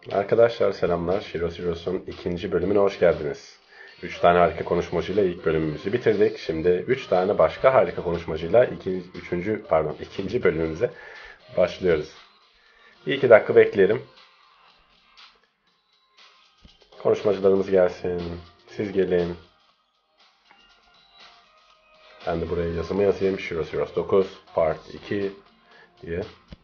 Arkadaşlar selamlar. Shiro ikinci bölümüne hoş geldiniz. 3 tane harika konuşmacıyla ilk bölümümüzü bitirdik. Şimdi 3 tane başka harika konuşmacıyla ikinci bölümümüze başlıyoruz. Bir iki dakika bekleyelim. Konuşmacılarımız gelsin. Siz gelin. Ben de buraya yazımı yazayım. Shiro 9 Part 2 diye.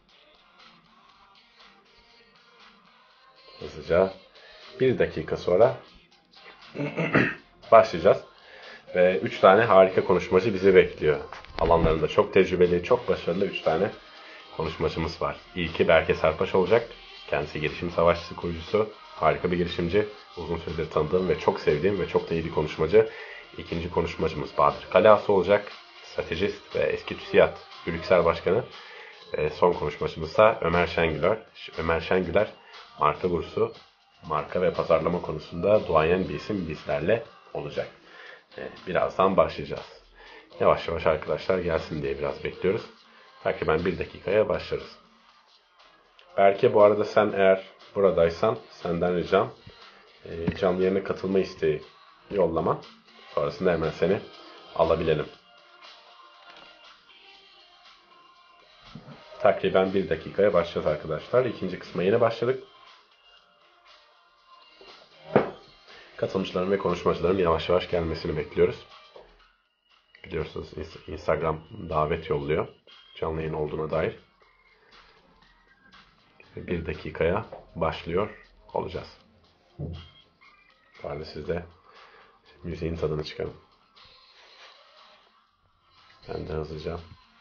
Hızlıca bir dakika sonra başlayacağız. Ve 3 tane harika konuşmacı bizi bekliyor. Alanlarında çok tecrübeli, çok başarılı 3 tane konuşmacımız var. İlki Berke Serpaş olacak. Kendisi girişim savaşçısı kurucusu. Harika bir girişimci. Uzun süredir tanıdığım ve çok sevdiğim ve çok da iyi bir konuşmacı. İkinci konuşmacımız Bahadır Kalası olacak. Stratejist ve eski TÜSİAD Brüksel Başkanı. Son konuşmacımız da Ömer Şengüler. Ömer Şengüler marka bursu, marka ve pazarlama konusunda duayen bir isim bizlerle olacak. Birazdan başlayacağız. Yavaş yavaş arkadaşlar gelsin diye biraz bekliyoruz. Belki ben bir dakikaya başlarız. Belki bu arada sen eğer buradaysan senden ricam canlı yayına katılma isteği yollama. Sonrasında hemen seni alabilelim. Takriben bir dakikaya başlayacağız arkadaşlar. İkinci kısma yine başladık. Katılımcıların ve konuşmacıların yavaş yavaş gelmesini bekliyoruz. Biliyorsunuz Instagram davet yolluyor. Canlı yayın olduğuna dair. Bir dakikaya başlıyor olacağız. Bu arada siz de müziğin tadını çıkarın. Ben de hızlıca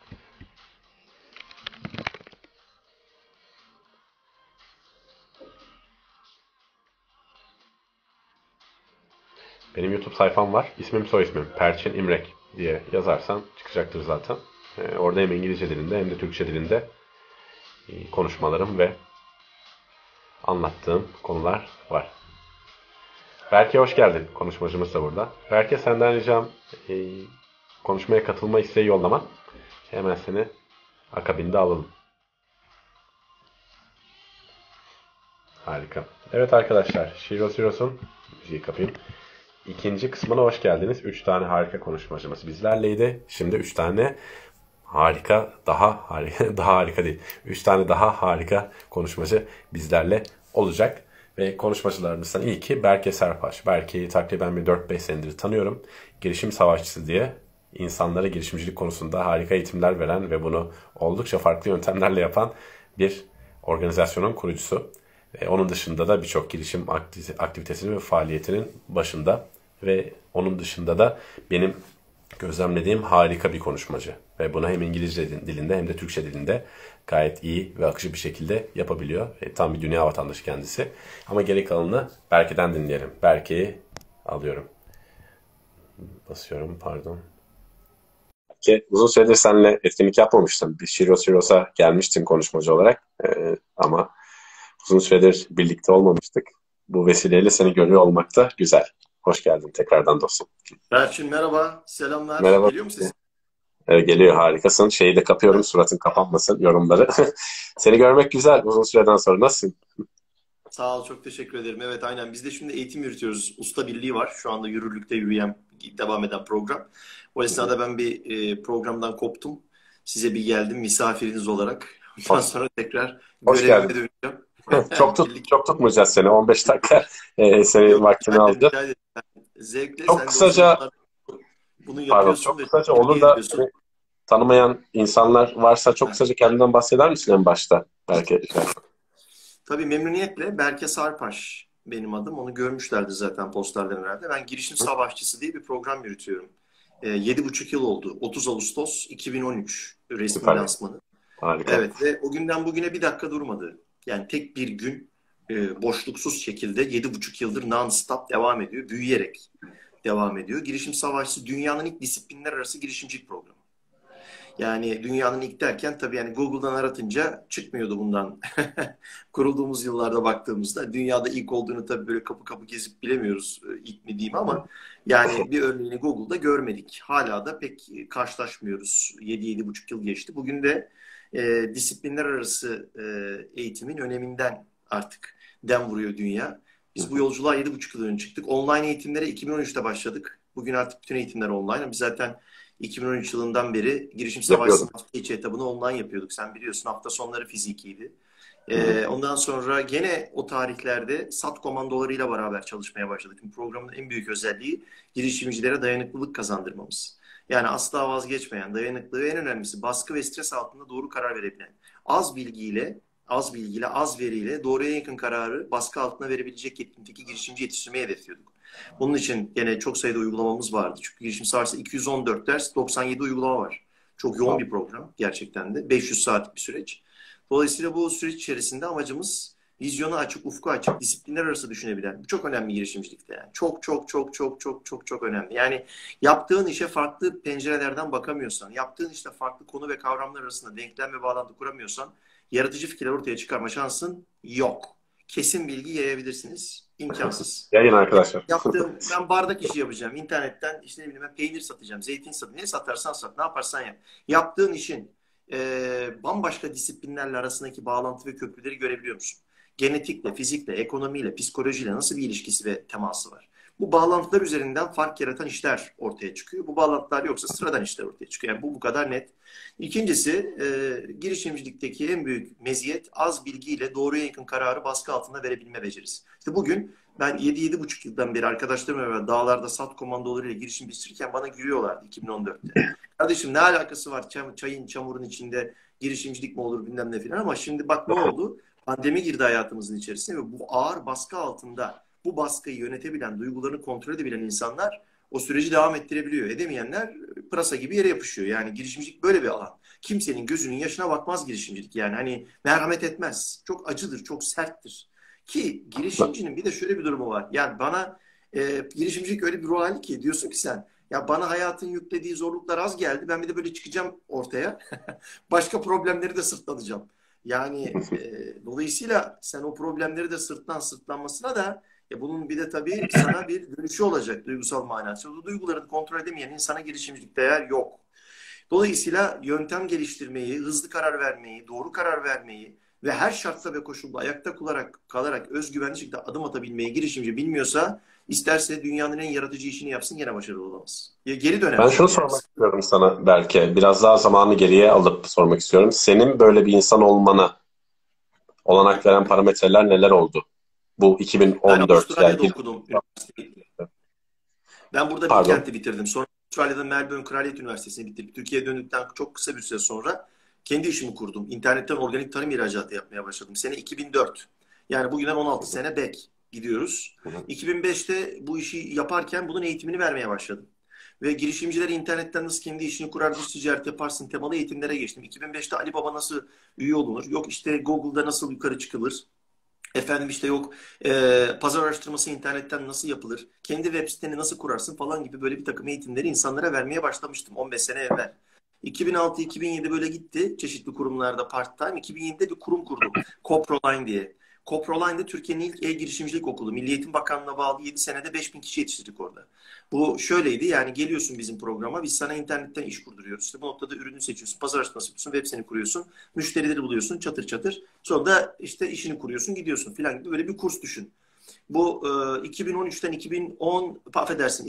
benim YouTube sayfam var. İsmim soy ismim Perçin İmrek diye yazarsan çıkacaktır zaten. Orada hem İngilizce dilinde hem de Türkçe dilinde konuşmalarım ve anlattığım konular var. Berke hoş geldin. Konuşmacımız da burada. Berke senden ricam konuşmaya katılma isteği yollaman. Hemen seni akabinde alalım. Harika. Evet arkadaşlar, Shiro Zeros'un müziği kapayım. İkinci kısmına hoş geldiniz. 3 tane harika konuşmacımız bizlerleydi. Şimdi 3 tane harika, daha harika değil. 3 tane daha harika konuşmacı bizlerle olacak. Ve konuşmacılarımızdan ilki Berke Serpaş. Berke'yi takriben bir 4-5 senedir tanıyorum. Girişim savaşçısı diye insanlara girişimcilik konusunda harika eğitimler veren ve bunu oldukça farklı yöntemlerle yapan bir organizasyonun kurucusu. Onun dışında da birçok girişim aktivitesinin ve faaliyetinin başında ve onun dışında da benim gözlemlediğim harika bir konuşmacı. Ve bunu hem İngilizce dilinde hem de Türkçe dilinde gayet iyi ve akıcı bir şekilde yapabiliyor. Tam bir dünya vatandaşı kendisi. Ama geri kalanını Berke'den dinleyelim. Berke'yi alıyorum. Basıyorum pardon. Ki uzun süredir seninle etkinlik yapmamıştım. Bir Shiro gelmiştin konuşmacı olarak. Ama uzun süredir birlikte olmamıştık. Bu vesileyle seni görüyor olmak da güzel. Hoş geldin tekrardan dostum. Berçin merhaba, selamlar. Merhaba. Geliyor mu sesim? Geliyor harikasın. Şeyi de kapıyorum Heh, suratın kapanmasın yorumları. Seni görmek güzel uzun süreden sonra. Nasılsın? sağ ol, çok teşekkür ederim. Evet, aynen. Biz de şimdi eğitim yürütüyoruz. Usta Birliği var. Şu anda yürürlükte yürüyen, devam eden program. O esnada ben bir programdan koptum. Size bir geldim misafiriniz olarak. Ondan Hoş, sonra tekrar hoş görevime geldin. döneceğim. Çok Birlikte. çok tutmayacağız seni. 15 dakika senin Yok, vaktini rica ederim, alacağız. rica ederim. Zevkle Çok sen de uzun kısaca, yıllar bunu pardon, yapıyorsun çok ve kısaca olur bilgi da ediyorsun. seni tanımayan insanlar varsa çok kısaca kendinden bahseder misin en başta? Belki. Tabii memnuniyetle. Berke Sarpaş benim adım. Onu görmüşlerdi zaten postlardan herhalde. Ben Girişim Savaşçısı diye bir program yürütüyorum. 7,5 yıl oldu. 30 Ağustos 2013 resmi Süper. lansmanı. Harika. Evet ve o günden bugüne bir dakika durmadı. Yani tek bir gün boşluksuz şekilde 7,5 yıldır non-stop devam ediyor. Büyüyerek devam ediyor. Girişim Savaşçısı dünyanın ilk disiplinler arası girişimcilik programı. Yani dünyanın ilk derken tabii yani Google'dan aratınca çıkmıyordu bundan. Kurulduğumuz yıllarda baktığımızda dünyada ilk olduğunu tabii böyle kapı kapı gezip bilemiyoruz ilk mi diyeyim ama yani bir örneğini Google'da görmedik. Hala da pek karşılaşmıyoruz. 7-7,5 yıl geçti. Bugün de disiplinler arası eğitimin öneminden artık dem vuruyor dünya. Biz bu yolculuğa 7,5 yıl önce çıktık. Online eğitimlere 2013'te başladık. Bugün artık bütün eğitimler online. Biz zaten 2013 yılından beri girişim savaşının hafta içi etabını online yapıyorduk. Sen biliyorsun, hafta sonları fizikiydi. Ondan sonra gene o tarihlerde SAT komandolarıyla beraber çalışmaya başladık. Bu programın en büyük özelliği girişimcilere dayanıklılık kazandırmamız. Yani asla vazgeçmeyen, dayanıklı ve en önemlisi baskı ve stres altında doğru karar verebilen, az bilgiyle, az veriyle doğruya yakın kararı baskı altına verebilecek yetkinlikteki girişimci yetiştirmeyi hedefliyorduk. Bunun için gene çok sayıda uygulamamız vardı. Çünkü girişim savaşta 214 ders, 97 uygulama var. Çok yoğun bir program gerçekten de. 500 saatlik bir süreç. Dolayısıyla bu süreç içerisinde amacımız vizyonu açık, ufku açık, disiplinler arası düşünebilen. Bu çok önemli girişimcilikte yani. Çok önemli. Yani yaptığın işe farklı pencerelerden bakamıyorsan, yaptığın işte farklı konu ve kavramlar arasında denklem ve bağlantı kuramıyorsan, yaratıcı fikirler ortaya çıkarma şansın yok. Kesin bilgi yayabilirsiniz. İmkansız. Yayın arkadaşlar. Ben bardak işi yapacağım. İnternetten işte ne bileyim, ben peynir satacağım, zeytin satacağım. Ne satarsan sat, ne yaparsan yap. Yaptığın işin bambaşka disiplinlerle arasındaki bağlantı ve köprüleri görebiliyor musun? Genetikle, fizikle, ekonomiyle, psikolojiyle nasıl bir ilişkisi ve teması var? Bu bağlantılar üzerinden fark yaratan işler ortaya çıkıyor. Bu bağlantılar yoksa sıradan işler ortaya çıkıyor. Yani bu kadar net. İkincisi, girişimcilikteki en büyük meziyet az bilgiyle doğruya yakın kararı baskı altında verebilme becerisi. İşte bugün ben 7-7,5 yıldan beri arkadaşlarımla dağlarda SAT komandolarıyla girişim bitirirken bana gülüyorlardı 2014'te. Kardeşim ne alakası var çayın çamurun içinde girişimcilik mi olur bilmem ne filan, ama şimdi bak ne oldu? Pandemi girdi hayatımızın içerisine ve bu ağır baskı altında bu baskıyı yönetebilen, duygularını kontrol edebilen insanlar o süreci devam ettirebiliyor. Edemeyenler pırasa gibi yere yapışıyor. Yani girişimcilik böyle bir alan. Kimsenin gözünün yaşına bakmaz girişimcilik. Yani hani merhamet etmez. Çok acıdır, çok serttir. Ki girişimcinin bir de şöyle bir durumu var. Yani bana girişimcilik öyle bir rol hali ki diyorsun ki sen, ya bana hayatın yüklediği zorluklar az geldi. Ben bir de böyle çıkacağım ortaya. Başka problemleri de sırtlanacağım. Yani dolayısıyla sen o problemleri de sırtlanmasına da bunun bir de tabii sana bir dönüşü olacak duygusal manası. O duygularını kontrol edemeyen insana girişimcilik değer yok. Dolayısıyla yöntem geliştirmeyi, hızlı karar vermeyi, doğru karar vermeyi ve her şartta ve koşulda ayakta kalarak özgüvenli şekilde adım atabilmeyi girişimci bilmiyorsa, isterse dünyanın en yaratıcı işini yapsın gene başarılı olamaz. Ya geri dönemez. Ben şunu sormak istiyorum sana belki. Biraz daha zamanı geriye alıp sormak istiyorum. Senin böyle bir insan olmana olanak veren parametreler neler oldu? Bu Ben 2014 Avustralya'da yani okudum üniversiteyi. Ben burada pardon. Bilkent'i bitirdim. Sonra Avustralya'da Melbourne Kraliyet Üniversitesi'ni bitirdim. Türkiye'ye döndükten çok kısa bir süre sonra kendi işimi kurdum. İnternetten organik tarım ihracatı yapmaya başladım. Sene 2004. Yani bugünden 16 sene back gidiyoruz. 2005'te bu işi yaparken bunun eğitimini vermeye başladım. Ve girişimciler internetten nasıl kendi işini kurar, dış ticaret yaparsın temalı eğitimlere geçtim. 2005'te Alibaba nasıl üye olunur? Yok işte Google'da nasıl yukarı çıkılır? Efendim işte yok pazar araştırması internetten nasıl yapılır? Kendi web siteni nasıl kurarsın falan gibi böyle bir takım eğitimleri insanlara vermeye başlamıştım 15 sene evvel. 2006-2007 böyle gitti çeşitli kurumlarda part-time. 2007'de bir kurum kurdum. Coproline diye. Coproline de Türkiye'nin ilk e-girişimcilik okulu. Milli Eğitim Bakanlığı'na bağlı 7 senede 5.000 kişi yetiştirdik orada. Bu şöyleydi, yani geliyorsun bizim programa, biz sana internetten iş kurduruyoruz. İşte bu noktada ürünü seçiyorsun, pazar araştırması yapıyorsun, web siteni kuruyorsun, müşterileri buluyorsun çatır çatır. Sonra da işte işini kuruyorsun, gidiyorsun filan gibi böyle bir kurs düşün. Bu 2013'ten 2010, affedersin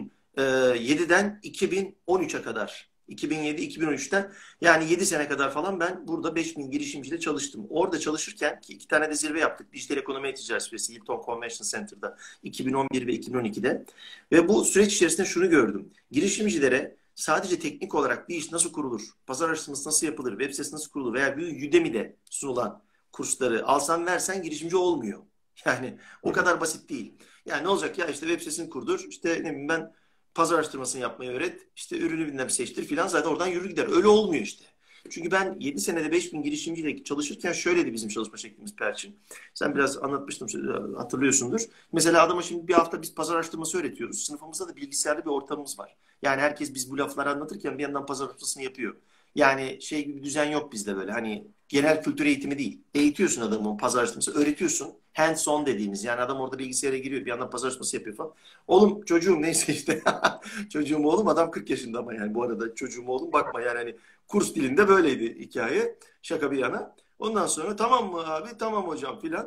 2007'den 2013'e kadar. 2007-2013'ten yani 7 sene kadar falan ben burada 5.000 girişimciyle çalıştım. Orada çalışırken ki 2 tane de zirve yaptık. Dijital Ekonomi Ticaret Zirvesi Hilton Convention Center'da 2011 ve 2012'de. Ve bu süreç içerisinde şunu gördüm. Girişimcilere sadece teknik olarak bir iş nasıl kurulur, pazar araştırması nasıl yapılır, web sitesi nasıl kurulur veya bir Udemy'de sunulan kursları alsan versen girişimci olmuyor. Yani o kadar basit değil. Yani ne olacak ya, işte web sitesini kurdur, işte ne bileyim ben pazar araştırmasını yapmayı öğret, işte ürünü bilmem seçtir filan, zaten oradan yürü gider. Öyle olmuyor işte. Çünkü ben 7 senede 5.000 girişimciyle çalışırken şöyleydi bizim çalışma şeklimiz Perçin. Sen biraz anlatmıştım, hatırlıyorsundur. Mesela adama şimdi bir hafta biz pazar araştırması öğretiyoruz. Sınıfımızda da bilgisayarlı bir ortamımız var. Yani herkes biz bu lafları anlatırken bir yandan pazar araştırmasını yapıyor. Yani şey gibi bir düzen yok bizde böyle. Hani genel kültür eğitimi değil. Eğitiyorsun adamı pazar araştırması, öğretiyorsun. Hands on dediğimiz, yani adam orada bilgisayara giriyor bir yandan pazar araştırması yapıyor falan. Oğlum çocuğum neyse işte. Çocuğum oğlum, adam 40 yaşında ama yani bu arada çocuğum oğlum bakma yani hani kurs dilinde böyleydi hikaye. Şaka bir yana. Ondan sonra tamam mı abi, tamam hocam filan.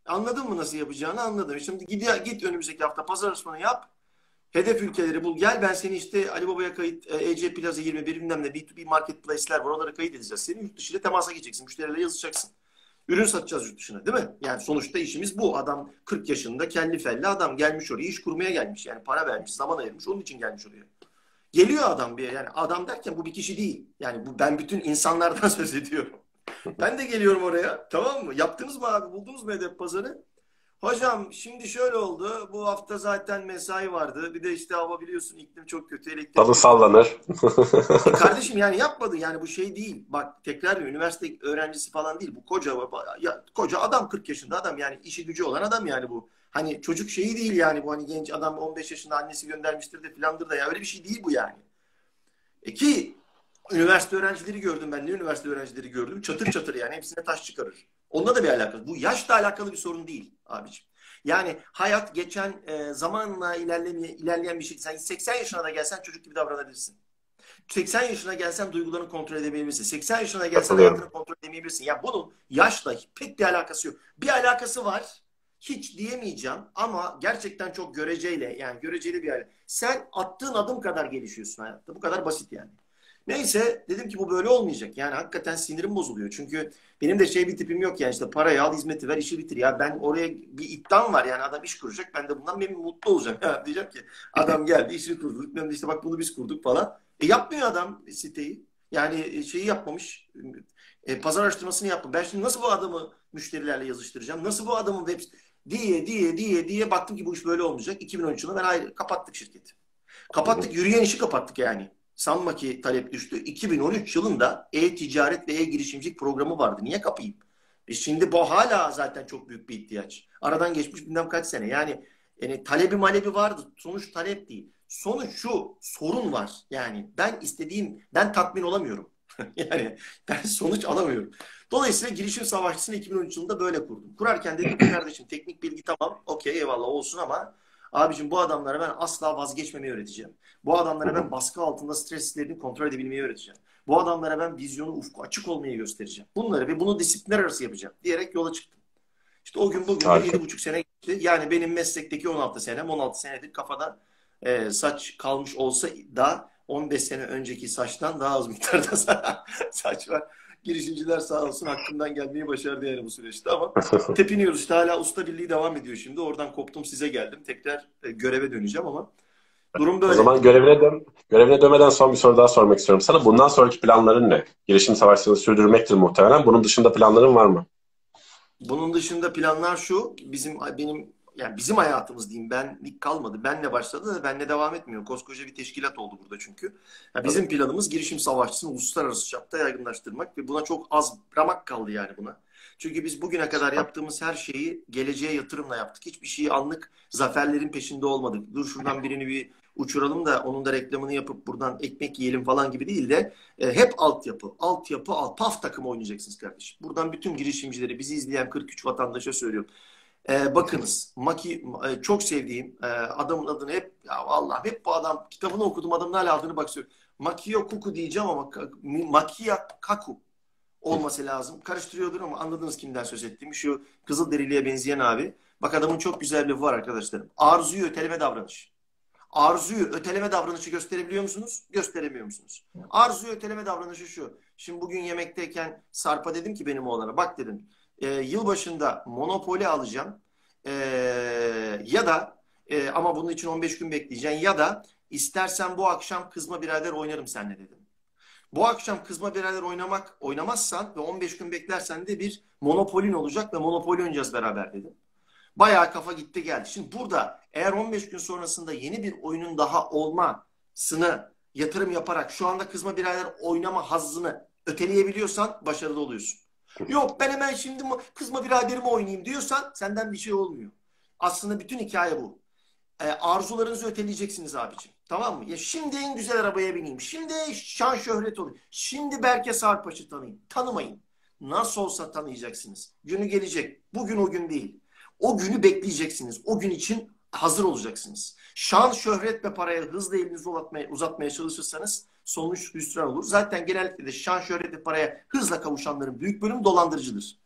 Anladın mı nasıl yapacağını? Anladım. Şimdi git önümüzdeki hafta pazar arasını yap. Hedef ülkeleri bul. Gel ben seni işte Ali Baba'ya kayıt, EC Plaza 21 bilmem ne B2B marketplace'ler var. Oralara kayıt edeceğiz. Seni yurt dışı ile temasa geçeceksin. Müşterilerle yazışacaksın. Ürün satacağız yurt dışına değil mi? Yani sonuçta işimiz bu. Adam 40 yaşında kelli felli adam gelmiş oraya iş kurmaya gelmiş. Yani para vermiş, zaman ayırmış. Onun için gelmiş oraya. Geliyor adam bir yani adam derken bu bir kişi değil. Yani bu ben bütün insanlardan söz ediyorum. Ben de geliyorum oraya. Tamam mı? Yaptınız mı abi? Buldunuz mu hedef pazarı? Hocam şimdi şöyle oldu. Bu hafta zaten mesai vardı. Bir de işte hava biliyorsun iklim çok kötü. Elektrik Dalı çok kötü. sallanır. Kardeşim yani yapmadı. Yani bu şey değil. Bak tekrar bir üniversite öğrencisi falan değil. Bu koca adam 40 yaşında adam yani işi gücü olan adam yani bu. Hani çocuk şeyi değil yani bu hani genç adam 15 yaşında annesi göndermiştir de filandır da ya öyle bir şey değil bu yani. Ki üniversite öğrencileri gördüm ben. Ne üniversite öğrencileri gördüm? Çatır çatır yani. Hepsine taş çıkarır. Onunla da bir alakası. Bu yaşla alakalı bir sorun değil abiciğim. Yani hayat geçen zamanla ilerleyen bir şey. Sen 80 yaşına da gelsen çocuk gibi davranabilirsin. 80 yaşına gelsen duygularını kontrol edemeyebilirsin. 80 yaşına gelsen Katılıyorum. hayatını kontrol edemeyebilirsin. Ya bunun yaşla pek bir alakası yok. Bir alakası var. Hiç diyemeyeceğim ama gerçekten çok göreceli yani göreceli bir hale. Sen attığın adım kadar gelişiyorsun hayatta. Bu kadar basit yani. Neyse dedim ki bu böyle olmayacak. Yani hakikaten sinirim bozuluyor. Çünkü benim de şey bir tipim yok yani işte parayı al hizmeti ver işi bitir. Ya ben oraya bir iddiam var yani adam iş kuracak. Ben de bundan memnun mutlu olacağım. Ya diyeceğim ki adam geldi işini kurduk. Ben de işte bak bunu biz kurduk falan. Yapmıyor adam siteyi. Yani şeyi yapmamış. Pazar araştırmasını yapmamış. Ben şimdi nasıl bu adamı müşterilerle yazıştıracağım? Nasıl bu adamın diye baktım ki bu iş böyle olmayacak. 2013 yılında kapattık şirketi. Kapattık, yürüyen işi kapattık yani. Sanma ki talep düştü. 2013 yılında e-ticaret ve e-girişimcilik programı vardı. Niye kapayım? Şimdi bu hala zaten çok büyük bir ihtiyaç. Aradan geçmiş bilmem kaç sene. Yani talebi malebi vardı. Sonuç talep değil. Sonuç şu, sorun var. Yani ben tatmin olamıyorum. Yani ben sonuç alamıyorum. Dolayısıyla girişim savaşçısını 2013 yılında böyle kurdum. Kurarken dedim ki kardeşim teknik bilgi tamam, okey eyvallah olsun ama abicim bu adamlara ben asla vazgeçmemeyi öğreteceğim. Bu adamlara ben baskı altında streslerini kontrol edebilmeyi öğreteceğim. Bu adamlara ben vizyonu ufku açık olmayı göstereceğim. Bunları ve bunu disiplinler arası yapacağım diyerek yola çıktım. İşte o gün bugün de Harika. 7,5 sene geçti. Yani benim meslekteki 16 senem 16 senedir kafada saç kalmış olsa da 15 sene önceki saçtan daha az miktarda saç var. Girişimciler sağ olsun hakkından gelmeyi başardı yani bu süreçte ama tepiniyoruz işte hala usta birliği devam ediyor şimdi. Oradan koptum size geldim. Tekrar göreve döneceğim ama durum O böyle. zaman görevine dön. Görevine dönmeden son bir soru daha sormak istiyorum sana. Bundan sonraki planların ne? Girişim savaşçılığını sürdürmektir muhtemelen. Bunun dışında planların var mı? Bunun dışında planlar şu. Bizim hayatımız diyeyim benlik kalmadı. Benle başladı da benle devam etmiyor. Koskoca bir teşkilat oldu burada çünkü. Ya Tabii. bizim planımız girişim savaşçısını uluslararası çapta yaygınlaştırmak ve buna çok az ramak kaldı yani buna. Çünkü biz bugüne kadar yaptığımız her şeyi geleceğe yatırımla yaptık. Hiçbir şeyi anlık zaferlerin peşinde olmadık. Dur şuradan birini bir uçuralım da onun da reklamını yapıp buradan ekmek yiyelim falan gibi değil de hep altyapı, PAF takımı oynayacaksınız kardeşim. Buradan bütün girişimcileri, bizi izleyen 43 vatandaşa söylüyorum. Bakınız, çok sevdiğim adamın adını hep, ya Allah'ım hep bu adam, kitabını okudum adamın hala adını bak söylüyorum. Makio Kuku diyeceğim ama Makia Kaku olması lazım. Karıştırıyordur ama anladınız kimden söz ettiğimi. Şu Kızılderili'ye benzeyen abi. Bak adamın çok güzel bir lafı var arkadaşlarım. Arzuyu öteleme davranış. Arzuyu öteleme davranışı gösterebiliyor musunuz? Gösteremiyor musunuz? Arzuyu öteleme davranışı şu. Şimdi bugün yemekteyken Sarp'a dedim ki benim oğlana bak dedim. Yılbaşında Monopoly alacağım. E, ya da ama bunun için 15 gün bekleyeceksin. Ya da istersen bu akşam Kızma Birader oynarım seninle dedim. Bu akşam Kızma Birader oynamazsan ve 15 gün beklersen de bir Monopoly'in olacak ve Monopoly oynayacağız beraber dedim. Bayağı kafa gitti geldi. Şimdi burada eğer 15 gün sonrasında yeni bir oyunun daha olmasını yatırım yaparak şu anda Kızma Birader oynama hazzını öteleyebiliyorsan başarılı oluyorsun. Yok ben hemen şimdi Kızma Biraderimi oynayayım diyorsan senden bir şey olmuyor. Aslında bütün hikaye bu. Arzularınızı öteleyeceksiniz abicim. Tamam mı? Ya şimdi en güzel arabaya bineyim. Şimdi şan şöhret olayım. Şimdi Berke Sarpaş'ı tanıyın. Tanımayın. Nasıl olsa tanıyacaksınız. Günü gelecek. Bugün o gün değil. O günü bekleyeceksiniz. O gün için hazır olacaksınız. Şan, şöhret ve paraya hızla elinizi uzatmaya çalışırsanız sonuç hüsran olur. Zaten genellikle de şan, şöhret ve paraya hızla kavuşanların büyük bölümü dolandırıcıdır.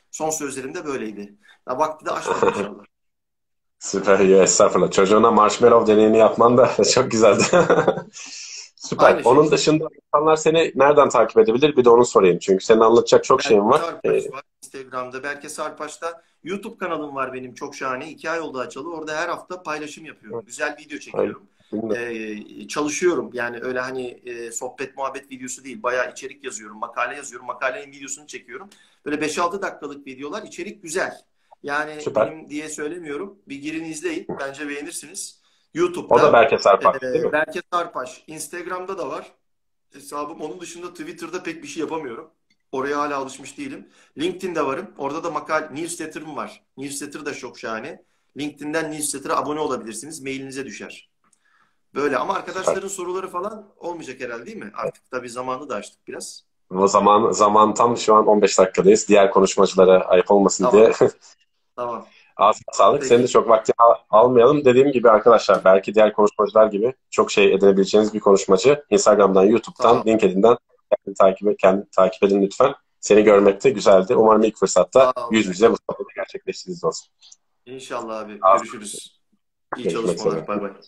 Son sözlerim de böyleydi. Ya vakti de aşmadı inşallah. Süper, iyi, estağfurullah. Çocuğuna marshmallow deneyini yapman da çok güzeldi. Süper. Aynı Onun şekilde. dışında insanlar seni nereden takip edebilir? Bir de onu sorayım. Çünkü senin anlatacak çok Berke şeyin var. Sarpaş var Instagram'da. Berke Sarpaş'ta YouTube kanalım var benim çok şahane. 2 ay oldu açalı. Orada her hafta paylaşım yapıyorum. Güzel video Hayır, çekiyorum. bilmiyorum. Çalışıyorum. Yani öyle hani sohbet muhabbet videosu değil. Bayağı içerik yazıyorum. Makale yazıyorum. Makalenin videosunu çekiyorum. Böyle 5-6 dakikalık videolar. İçerik güzel. Yani Süper. benim diye söylemiyorum. Bir girin izleyin. Bence beğenirsiniz. O da YouTube'da Berke Sarpak, değil mi? Berke Sarpaş. Instagram'da da var hesabım. Onun dışında Twitter'da pek bir şey yapamıyorum. Oraya hala alışmış değilim. LinkedIn'de varım. Orada da newsletter'ım var. Newsletter da çok şahane. LinkedIn'den newsletter'a abone olabilirsiniz. Mailinize düşer. Böyle ama Süper. arkadaşların soruları falan olmayacak herhalde değil mi? Artık tabii zamanı da açtık biraz. O zaman tam şu an 15 dakikadayız. Diğer konuşmacılara ayıp olmasın diye. Tamam. Tamam. Ağzına sağlık. Senin de Peki. çok vaktini almayalım. Dediğim gibi arkadaşlar, belki diğer konuşmacılar gibi çok şey edinebileceğiniz bir konuşmacı. Instagram'dan, YouTube'dan, Tamam. LinkedIn'den kendini takip edin lütfen. Seni görmek de güzeldi. Umarım ilk fırsatta Sağ olun. yüz yüze bu sohbeti gerçekleştiririz olsun. İnşallah abi. Ağzına Görüşürüz. İyi görüşmek üzere. çalışmalar. Bay bay.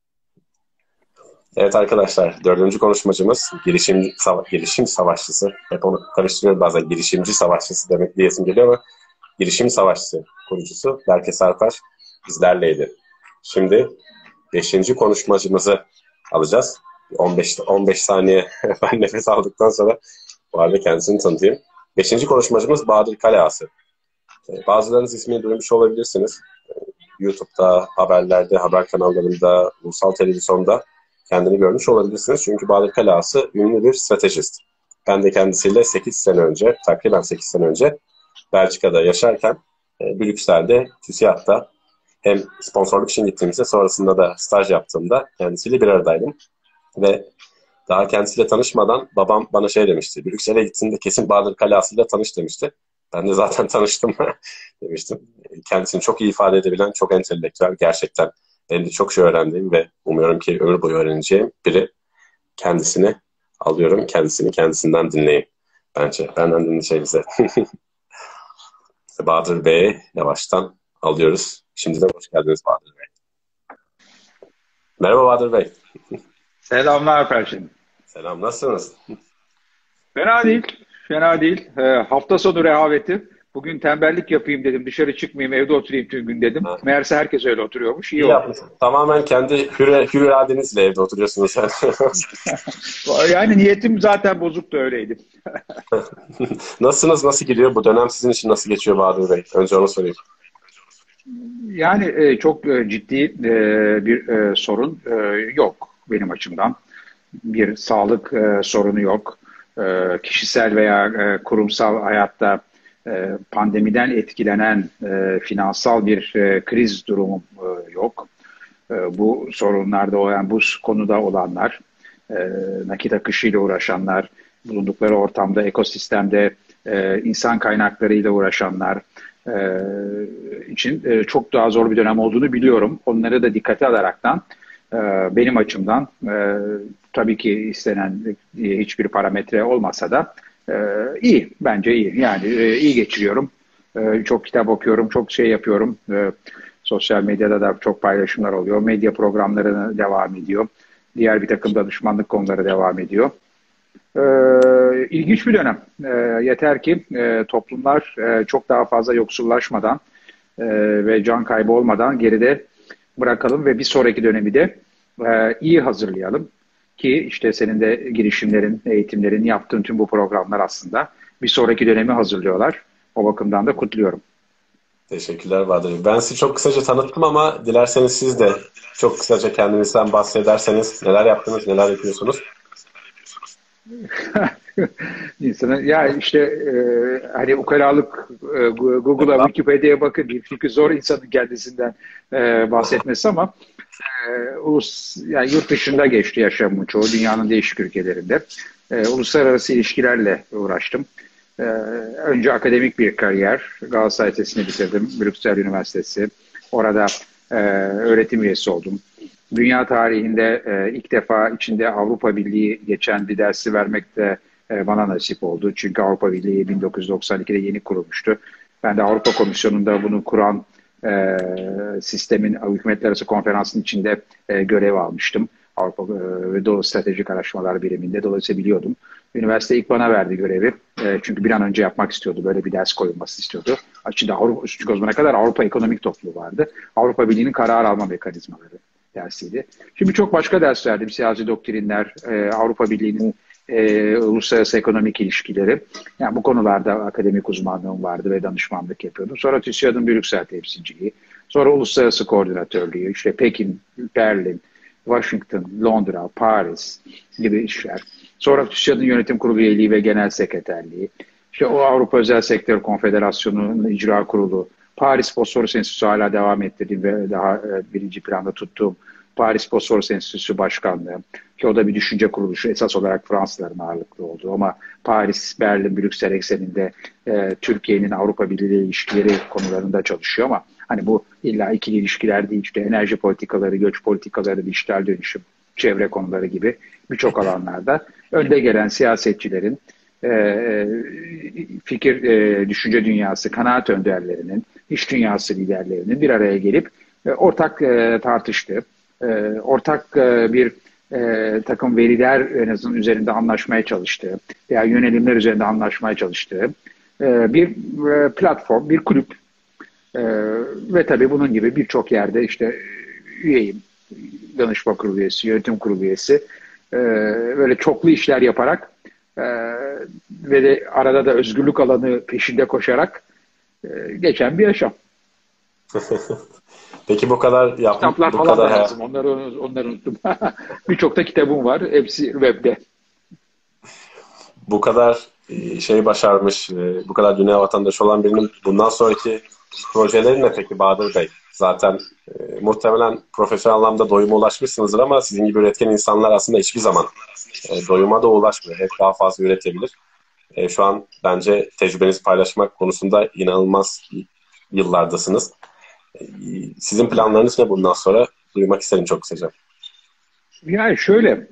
Evet arkadaşlar, dördüncü konuşmacımız girişim savaşçısı. Hep onu karıştırıyorum bazen, girişimci savaşçısı demek diyesim geliyor ama girişim savaşçısı kurucusu Berke Sarpaş bizlerleydi. Şimdi beşinci konuşmacımızı alacağız. 15 saniye ben nefes aldıktan sonra bu arada kendisini tanıtayım. Beşinci konuşmacımız Bahadır Kaleası. Bazılarınız ismini duymuş olabilirsiniz. YouTube'da, haberlerde, haber kanallarında, ulusal televizyonda kendini görmüş olabilirsiniz. Çünkü Bahadır Kaleası ünlü bir stratejist. Ben de kendisiyle 8 sene önce, takriben 8 sene önce Belçika'da yaşarken Brüksel'de, TÜSİAD'da hem sponsorluk için gittiğimizde, sonrasında da staj yaptığımda kendisiyle bir aradaydım. Ve daha kendisiyle tanışmadan babam bana şey demişti. Brüksel'e gittiğinde kesin Bahadır Kaleası ile tanış demişti. Ben de zaten tanıştım demiştim. Kendisini çok iyi ifade edebilen, çok entelektüel, gerçekten benim de çok şey öğrendiğim ve umuyorum ki ömür boyu öğreneceğim biri. Kendisini alıyorum, kendisinden dinleyin. Bence benden dinleyeceğinize. Bahadır Bey'i yavaştan alıyoruz. Şimdiden hoş geldiniz Bahadır Bey. Merhaba Bahadır Bey. Selamlar Perçin. Selam, nasılsınız? Fena değil, fena değil. Hafta sonu rehaveti. Bugün tembellik yapayım dedim. Dışarı çıkmayayım, evde oturayım tüm gün dedim. Ha, Meğerse herkes öyle oturuyormuş. İyi iyi oldu. yapmışsınız. Tamamen kendi hür iradenizle evde oturuyorsunuz. Yani niyetim zaten bozuk da öyleydi. Nasılsınız? Nasıl gidiyor? Bu dönem sizin için nasıl geçiyor Bahadır Bey? Önce onu sorayım. Yani çok ciddi bir sorun yok benim açımdan. Bir sağlık sorunu yok. Kişisel veya kurumsal hayatta pandemiden etkilenen finansal bir kriz durumu yok. Bu sorunlarda olan, bu konuda olanlar, nakit akışıyla uğraşanlar, bulundukları ortamda, ekosistemde insan kaynaklarıyla uğraşanlar için çok daha zor bir dönem olduğunu biliyorum. Onları da dikkate alaraktan benim açımdan tabii ki istenen hiçbir parametre olmasa da iyi, bence iyi. Yani iyi geçiriyorum. Çok kitap okuyorum, çok şey yapıyorum. Sosyal medyada da çok paylaşımlar oluyor. Medya programları devam ediyor. Diğer bir takım danışmanlık konuları devam ediyor. İlginç bir dönem. Yeter ki toplumlar çok daha fazla yoksullaşmadan ve can kaybı olmadan geride bırakalım ve bir sonraki dönemi de iyi hazırlayalım. Ki işte senin de girişimlerin, eğitimlerin, yaptığın tüm bu programlar aslında bir sonraki dönemi hazırlıyorlar. O bakımdan da kutluyorum. Teşekkürler Bahadır Bey. Ben sizi çok kısaca tanıttım ama dilerseniz siz de çok kısaca kendinizden bahsederseniz, neler yaptınız, neler yapıyorsunuz? İnsanın ya işte hani ukalalık Google'a, Wikipedia'ya bakın. Çünkü zor insanın kendisinden bahsetmesi ama yani yurt dışında geçti yaşamım çoğu dünyanın değişik ülkelerinde. Uluslararası ilişkilerle uğraştım. Ee, Önce akademik bir kariyer. Galatasaray Lisesi'ni bitirdim. Brüksel Üniversitesi. Orada öğretim üyesi oldum. Dünya tarihinde ilk defa içinde Avrupa Birliği geçen bir dersi vermek de bana nasip oldu. Çünkü Avrupa Birliği 1992'de yeni kurulmuştu. Ben de Avrupa Komisyonu'nda bunu kuran sistemin hükümetler arası konferansının içinde görev almıştım. Avrupa ve Doğu Stratejik Araştırmalar Biriminde. Dolayısıyla biliyordum. Üniversite ilk bana verdi görevi. Çünkü bir an önce yapmak istiyordu. Böyle bir ders koyulması istiyordu. Çünkü çünkü o zamana kadar Avrupa Ekonomik Topluluğu vardı. Avrupa Birliği'nin karar alma mekanizmaları dersiydi. Şimdi çok başka ders verdim. Siyasi doktrinler, Avrupa Birliği'nin uluslararası ekonomik ilişkileri. Yani bu konularda akademik uzmanlığım vardı ve danışmanlık yapıyordum. Sonra TÜSİAD'ın Brüksel temsilciliği, sonra uluslararası koordinatörlüğü, işte Pekin, Berlin, Washington, Londra, Paris gibi işler. Sonra TÜSİAD'ın yönetim kurulu üyeliği ve genel sekreterliği. İşte o Avrupa Özel Sektör Konfederasyonu'nun icra kurulu, Paris Bosphorus Enstitüsü hala devam ettirdiğim ve daha birinci planda tuttuğum Paris Bosphorus Enstitüsü Başkanlığı. Ki o da bir düşünce kuruluşu, esas olarak Fransızların ağırlıklı olduğu ama Paris, Berlin, Brüksel ekseninde Türkiye'nin Avrupa Birliği ilişkileri konularında çalışıyor ama hani bu illa ikili ilişkiler değil, işte enerji politikaları, göç politikaları, dijital dönüşüm, çevre konuları gibi birçok alanlarda önde gelen siyasetçilerin, fikir, düşünce dünyası, kanaat önderlerinin, iş dünyası liderlerinin bir araya gelip ortak tartıştığı, ortak bir takım veriler en azından üzerinde anlaşmaya çalıştığı veya yönelimler üzerinde anlaşmaya çalıştığı bir platform, bir kulüp ve tabii bunun gibi birçok yerde işte üyeyim, danışma kurulu üyesi, yönetim kurulu üyesi böyle çoklu işler yaparak ve de arada da özgürlük alanı peşinde koşarak geçen bir yaşam. Peki bu kadar Kitaplar bu falan da kadar lazım. Onları unuttum. Birçok da kitabım var. Hepsi webde. bu kadar şey başarmış, bu kadar dünya vatandaşı olan birinin bundan sonraki projeleri ne peki Bahadır Bey? Zaten muhtemelen profesyonel anlamda doyuma ulaşmışsınızdır ama sizin gibi üretken insanlar aslında hiçbir zaman doyuma da ulaşmıyor. Hep daha fazla üretebilir. Şu an bence tecrübenizi paylaşmak konusunda inanılmaz yıllardasınız. Sizin planlarınız ne bundan sonra? Duymak isterim çok kısaca. Yani şöyle,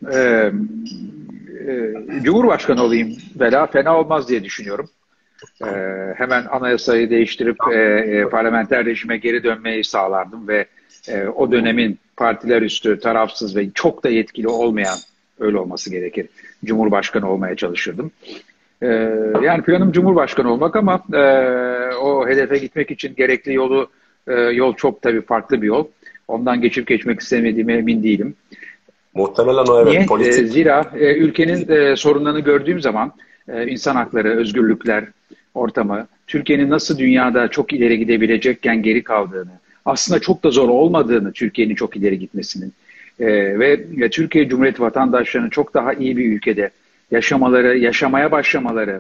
Cumhurbaşkanı olayım bela fena olmaz diye düşünüyorum. Hemen anayasayı değiştirip parlamenter rejime geri dönmeyi sağlardım ve o dönemin partiler üstü, tarafsız ve çok da yetkili olmayan, öyle olması gerekir, Cumhurbaşkanı olmaya çalışırdım. Yani planım Cumhurbaşkanı olmak ama o hedefe gitmek için gerekli yol çok tabii farklı bir yol. Ondan geçmek istemediğime emin değilim. Muhtemelen o evet. Niye? Politik. Zira ülkenin sorunlarını gördüğüm zaman insan hakları, özgürlükler ortamı, Türkiye'nin nasıl dünyada çok ileri gidebilecekken geri kaldığını, aslında çok da zor olmadığını Türkiye'nin çok ileri gitmesinin ve Türkiye Cumhuriyeti vatandaşlarının çok daha iyi bir ülkede yaşamaya başlamaları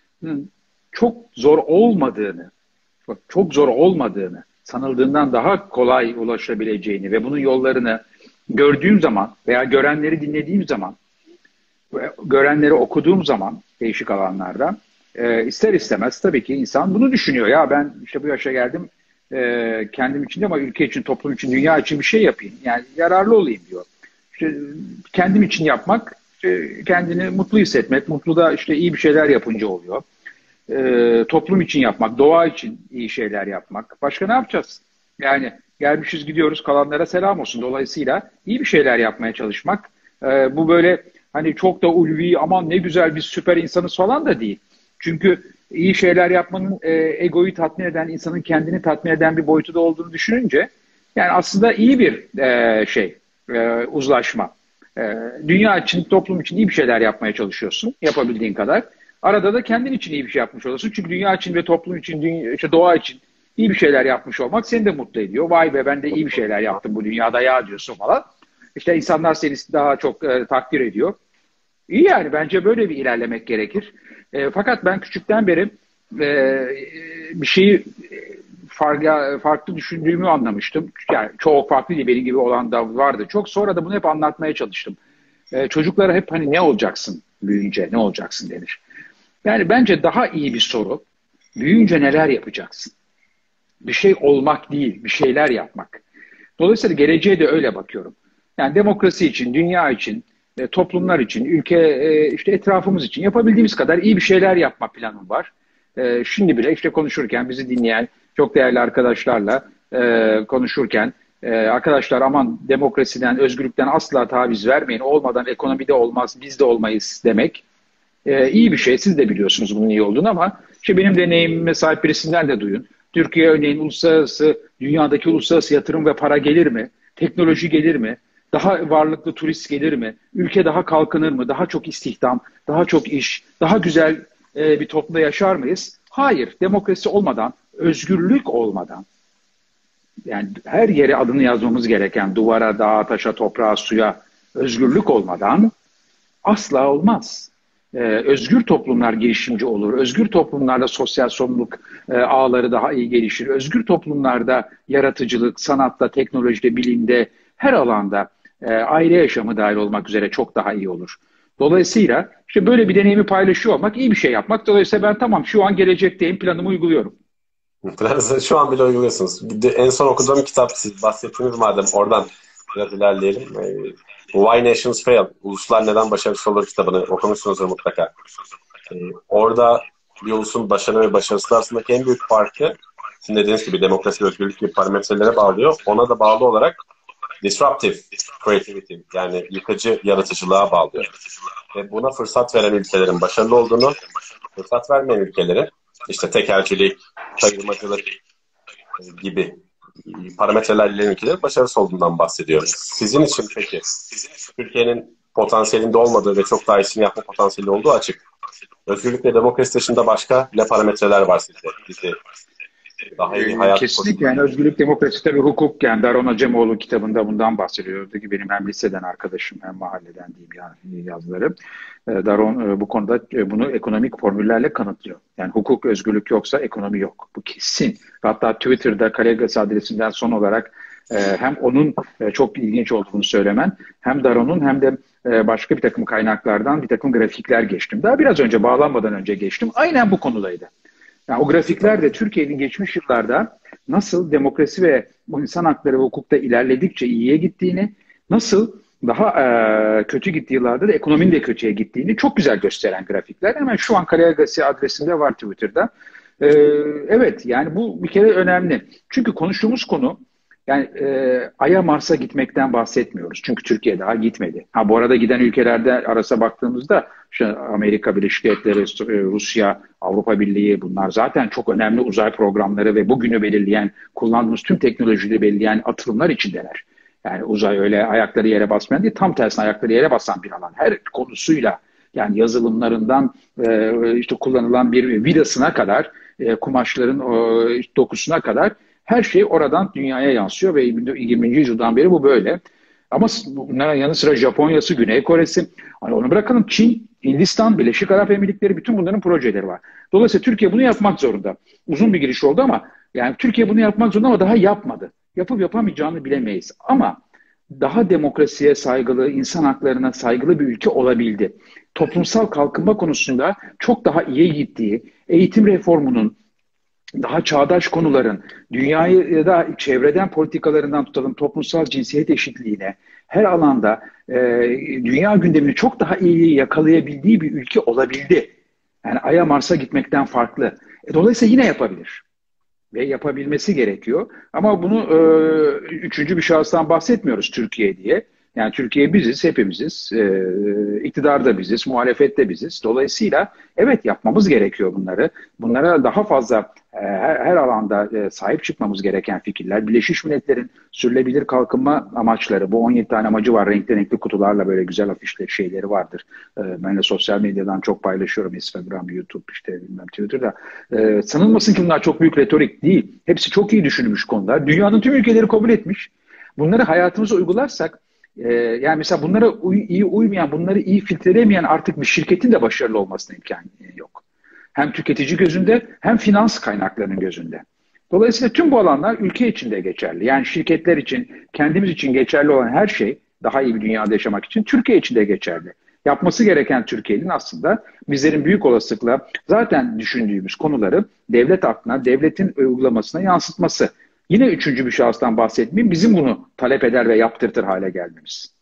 çok zor olmadığını, sanıldığından daha kolay ulaşabileceğini ve bunun yollarını gördüğüm zaman veya görenleri dinlediğim zaman, görenleri okuduğum zaman değişik alanlarda ister istemez tabii ki insan bunu düşünüyor. Ya ben işte bu yaşa geldim kendim için de ama ülke için, toplum için, dünya için bir şey yapayım. Yani yararlı olayım diyor. İşte kendim için yapmak, kendini mutlu hissetmek, mutlu da işte iyi bir şeyler yapınca oluyor. Toplum için yapmak, doğa için iyi şeyler yapmak. Başka ne yapacağız? Yani gelmişiz gidiyoruz, kalanlara selam olsun. Dolayısıyla iyi bir şeyler yapmaya çalışmak. Bu böyle hani çok da ulvi, aman ne güzel biz süper insanız falan da değil. Çünkü iyi şeyler yapmanın egoyu tatmin eden, insanın kendini tatmin eden bir boyutu da olduğunu düşününce yani aslında iyi bir uzlaşma. Dünya için, toplum için iyi bir şeyler yapmaya çalışıyorsun, yapabildiğin kadar. Arada da kendin için iyi bir şey yapmış olursun. Çünkü dünya için ve toplum için, işte doğa için iyi bir şeyler yapmış olmak seni de mutlu ediyor. Vay be ben de iyi bir şeyler yaptım bu dünyada ya diyorsun falan. İşte insanlar seni daha çok takdir ediyor. İyi yani bence böyle bir ilerlemek gerekir. Fakat ben küçükten beri bir şeyi farklı düşündüğümü anlamıştım. Yani çok farklı değil, benim gibi olan da vardı. Çok sonra da bunu hep anlatmaya çalıştım. Çocuklara hep hani ne olacaksın büyüyünce, ne olacaksın denir. Yani bence daha iyi bir soru, büyüyünce neler yapacaksın? Bir şey olmak değil, bir şeyler yapmak. Dolayısıyla geleceğe de öyle bakıyorum. Yani demokrasi için, dünya için, toplumlar için, ülke, işte etrafımız için yapabildiğimiz kadar iyi bir şeyler yapma planım var. Şimdi bile işte konuşurken bizi dinleyen çok değerli arkadaşlarla konuşurken arkadaşlar aman demokrasiden, özgürlükten asla taviz vermeyin. Olmadan ekonomide olmaz, biz de olmayız demek iyi bir şey. Siz de biliyorsunuz bunun iyi olduğunu ama işte benim deneyimime sahip birisinden de duyun. Türkiye örneğin dünyadaki uluslararası yatırım ve para gelir mi? Teknoloji gelir mi? Daha varlıklı turist gelir mi? Ülke daha kalkınır mı? Daha çok istihdam, daha çok iş, daha güzel bir toplumda yaşar mıyız? Hayır. Demokrasi olmadan, özgürlük olmadan, yani her yere adını yazmamız gereken duvara, dağa, taşa, toprağa, suya özgürlük olmadan asla olmaz. Özgür toplumlar girişimci olur. Özgür toplumlarda sosyal sorumluluk ağları daha iyi gelişir. Özgür toplumlarda yaratıcılık, sanatta, teknolojide, bilimde, her alanda aile yaşamı dahil olmak üzere çok daha iyi olur. Dolayısıyla işte böyle bir deneyimi paylaşıyor olmak, iyi bir şey yapmak. Dolayısıyla ben tamam şu an gelecekteyim, planımı uyguluyorum. Şu an bile uyguluyorsunuz. En son okuduğum kitap, siz bahsettiniz madem, oradan biraz ilerleyelim. Why Nations Fail, Uluslar Neden Başarısız Olur kitabını okumuşsunuzdur mutlaka. Orada bir ulusun başarı ve başarısız arasındaki en büyük farkı, sizin dediğiniz gibi demokrasi ve özgürlük gibi parametrelere bağlıyor. Ona da bağlı olarak disruptive creativity, yani yıkıcı yaratıcılığa bağlıyor. Ve buna fırsat veren ülkelerin başarılı olduğunu, fırsat vermeyen ülkelerin işte tekelcilik, sayılmacılık gibi parametrelerle ülkelerin başarısız olduğundan bahsediyor. Sizin için peki, Türkiye'nin potansiyelinde olmadığı ve çok daha iyisini yapma potansiyeli olduğu açık. Özgürlük ve demokrasi dışında başka ne parametreler var sizde? Bizi daha iyi hayat... Kesinlikle, yani özgürlük, demokrasi, tabii hukuk, yani Daron Acemoğlu kitabında bundan bahsediyordu ki benim hem liseden arkadaşım hem mahalleden diyeyim yani yazıları. Daron bu konuda bunu ekonomik formüllerle kanıtlıyor. Yani hukuk, özgürlük yoksa ekonomi yok. Bu kesin. Hatta Twitter'da Kalegas adresinden son olarak hem onun çok ilginç olduğunu söylemen, hem Daron'un hem de başka bir takım kaynaklardan bir takım grafikler geçtim. Daha biraz önce, bağlanmadan önce geçtim. Aynen bu konudaydı. Yani o grafikler de Türkiye'nin geçmiş yıllarda nasıl demokrasi ve bu insan hakları ve hukukta ilerledikçe iyiye gittiğini, nasıl daha kötü gittiği yıllarda da ekonominin de kötüye gittiğini çok güzel gösteren grafikler. Hemen şu an Kaleagasi adresinde var Twitter'da. Evet, yani bu bir kere önemli. Çünkü konuştuğumuz konu, yani Ay'a, Mars'a gitmekten bahsetmiyoruz. Çünkü Türkiye daha gitmedi. Ha, bu arada giden ülkelerde arasına baktığımızda işte Amerika Birleşik Devletleri, Rusya, Avrupa Birliği, bunlar zaten çok önemli uzay programları ve bugünü belirleyen, kullandığımız tüm teknolojileri belirleyen atılımlar içindeler. Yani uzay öyle ayakları yere basmayan değil, tam tersine ayakları yere basan bir alan. Her konusuyla, yani yazılımlarından işte kullanılan bir vidasına kadar, kumaşların dokusuna kadar her şey oradan dünyaya yansıyor ve 20. yüzyıldan beri bu böyle. Ama bunların yanı sıra Japonya'sı, Güney Kore'si, hani onu bırakalım, Çin, Hindistan, Birleşik Arap Emirlikleri, bütün bunların projeleri var. Dolayısıyla Türkiye bunu yapmak zorunda. Uzun bir giriş oldu ama yani Türkiye bunu yapmak zorunda ama daha yapmadı. Yapıp yapamayacağını bilemeyiz. Ama daha demokrasiye saygılı, insan haklarına saygılı bir ülke olabildi. Toplumsal kalkınma konusunda çok daha iyi gittiği, eğitim reformunun, daha çağdaş konuların, dünyayı da çevreden politikalarından tutalım toplumsal cinsiyet eşitliğine, her alanda dünya gündemini çok daha iyi yakalayabildiği bir ülke olabildi. Yani Ay'a, Mars'a gitmekten farklı. Dolayısıyla yine yapabilir. Ve yapabilmesi gerekiyor. Ama bunu üçüncü bir şahıstan bahsetmiyoruz Türkiye diye. Yani Türkiye biziz, hepimiziz. İktidarda biziz, muhalefette biziz. Dolayısıyla evet, yapmamız gerekiyor bunları. Bunlara daha fazla her alanda sahip çıkmamız gereken fikirler. Birleşmiş Milletler'in sürdürülebilir kalkınma amaçları. Bu 17 tane amacı var. Renkli renkli kutularla böyle güzel afişleri, şeyleri vardır. Ben de sosyal medyadan çok paylaşıyorum. Instagram, YouTube, işte bilmem, Twitter'da. Sanılmasın ki bunlar çok büyük retorik değil. Hepsi çok iyi düşünülmüş konular. Dünyanın tüm ülkeleri kabul etmiş. Bunları hayatımıza uygularsak, yani mesela bunlara iyi uymayan, bunları iyi filtrelemeyen artık bir şirketin de başarılı olmasına imkan yok. Hem tüketici gözünde hem finans kaynaklarının gözünde. Dolayısıyla tüm bu alanlar ülke için de geçerli. Yani şirketler için, kendimiz için geçerli olan her şey, daha iyi bir dünyada yaşamak için Türkiye için de geçerli. Yapması gereken Türkiye'nin aslında bizlerin büyük olasılıkla zaten düşündüğümüz konuları devlet aklına, devletin uygulamasına yansıtması. Yine üçüncü bir şahıstan bahsetmeyeyim, bizim bunu talep eder ve yaptırtır hale gelmemiz.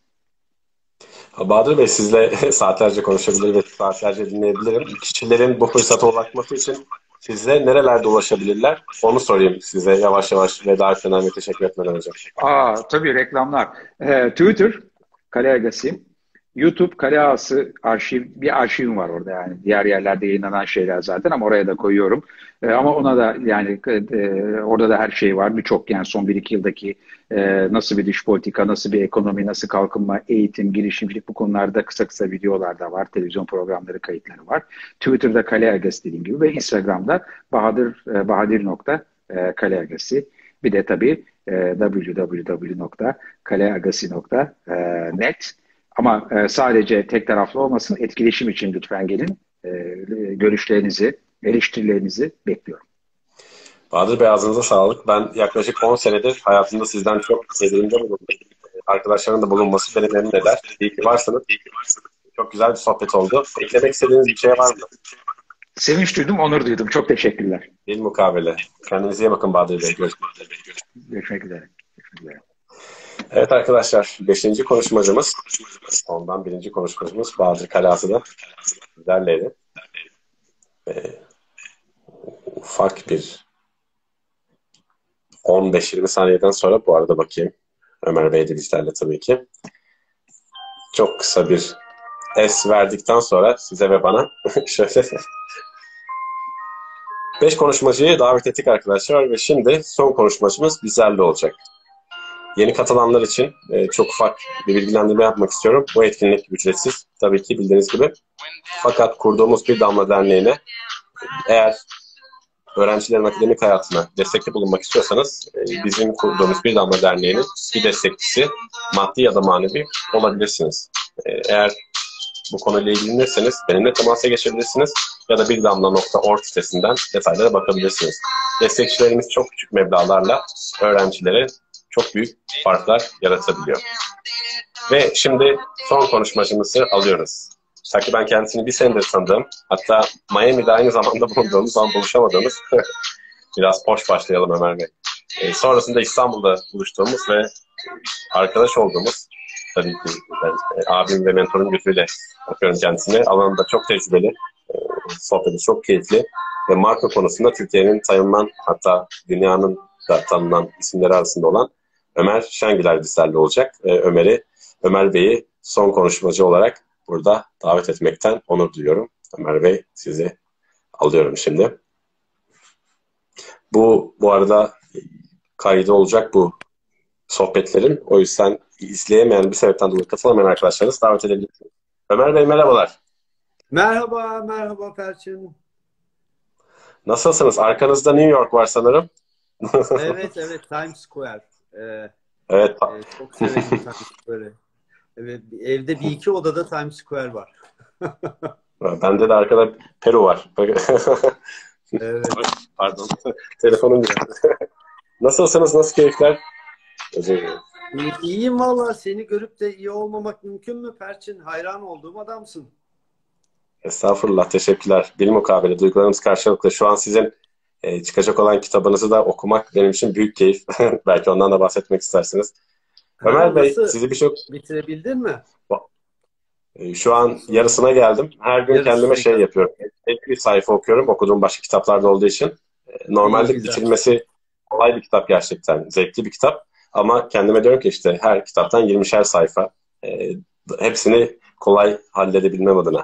Bahadır Bey, sizle saatlerce konuşabilir ve saatlerce dinleyebilirim. Kişilerin bu fırsata ulaşması için size nerelerde ulaşabilirler? Onu sorayım size yavaş yavaş veda etmeden ve teşekkür etmeden önce. Tabii reklamlar. Twitter, Kale Agası. YouTube Kale Ağası bir arşivim var orada yani. Diğer yerlerde yayınlanan şeyler zaten ama oraya da koyuyorum. Ama ona da yani orada da her şey var. Birçok yani son bir iki yıldaki nasıl bir dış politika, nasıl bir ekonomi, nasıl kalkınma, eğitim, girişimcilik bu konularda kısa kısa videolar da var. Televizyon programları, kayıtları var. Twitter'da Kale Agası dediğim gibi ve Instagram'da Bahadır Agası. Bir de tabii www.kaleagasi.net. Ama sadece tek taraflı olmasın, etkileşim için lütfen gelin. Görüşlerinizi, eleştirilerinizi bekliyorum. Bahadır Bey ağzınıza sağlık. Ben yaklaşık 10 senedir hayatımda sizden çok sevdiğimde bulundum. Arkadaşların da bulunması beni memnun eder. İyi ki varsınız. Çok güzel bir sohbet oldu. Eklemek istediğiniz bir şey var mı? Sevinç duydum, onur duydum. Çok teşekkürler. Bilmukabele. Kendinize iyi bakın Bahadır Bey. Görüşmek üzere. Görüşmek üzere. Evet arkadaşlar, 5. konuşmacımız, ondan birinci konuşmacımız Bahadır Kalası'da bizlerleydi. Ufak bir 15-20 saniyeden sonra bu arada bakayım. Ömer Bey de bizlerle tabii ki. Çok kısa bir es verdikten sonra size ve bana şöyle 5 konuşmacıyı davet ettik arkadaşlar ve şimdi son konuşmacımız bizlerle olacak. Yeni katılanlar için çok ufak bir bilgilendirme yapmak istiyorum. Bu etkinlik ücretsiz tabii ki bildiğiniz gibi. Fakat kurduğumuz Bir Damla Derneği'ne eğer öğrencilerin akademik hayatına destekli bulunmak istiyorsanız bizim kurduğumuz Bir Damla Derneği'nin bir destekçisi maddi ya da manevi olabilirsiniz. Eğer bu konuyla ilgilenirseniz benimle temasa geçebilirsiniz ya da birdamla.org sitesinden detaylara bakabilirsiniz. Destekçilerimiz çok küçük meblağlarla öğrencilere çok büyük farklar yaratabiliyor. Ve şimdi son konuşmacımızı alıyoruz. Ta ki ben kendisini bir senedir tanıdığım, hatta Miami'de aynı zamanda bulunduğumuz ama buluşamadığımız biraz hoş başlayalım Ömer Bey. Sonrasında İstanbul'da buluştuğumuz ve arkadaş olduğumuz, tabii ki ben, abim ve mentorum gözüyle bakıyorum kendisine. Alanında çok tecrübeli, sohbeti çok keyifli ve marka konusunda Türkiye'nin sayılman, hatta dünyanın da tanınan isimleri arasında olan Ömer Şengüler bizlerle olacak. Ömer Bey'i son konuşmacı olarak burada davet etmekten onur duyuyorum. Ömer Bey, sizi alıyorum şimdi. Bu arada kaydı olacak bu sohbetlerin. O yüzden izleyemeyen bir sebepten dolayı katılamayan arkadaşlarınız davet edebilirsiniz. Ömer Bey merhabalar. Merhaba Perçin. Nasılsınız? Arkanızda New York var sanırım. Evet, Times Square. Evet. Çok severim Times Square'ı. Evet, evde bir iki odada Times Square var. Bende de arkada Peru var. Evet. Pardon. Telefonum geldi. Nasılsınız? Nasıl keyifler? İyiyim valla. Seni görüp de iyi olmamak mümkün mü Perçin? Hayran olduğum adamsın. Estağfurullah. Teşekkürler. Bilmukabele. Duygularımız karşılıklı. Şu an sizin çıkacak olan kitabınızı da okumak benim için büyük keyif. Belki ondan da bahsetmek istersiniz. Ömer Bey, sizi birçok... Bitirebildin mi? Şu an yarısına geldim. Her gün kendime şey yapıyorum. Bir sayfa okuyorum. Okuduğum başka kitaplarda olduğu için. Normalde bitirilmesi kolay bir kitap gerçekten. Zevkli bir kitap. Ama kendime diyorum ki işte her kitaptan 20'şer sayfa. Hepsini kolay halledebilmem adına.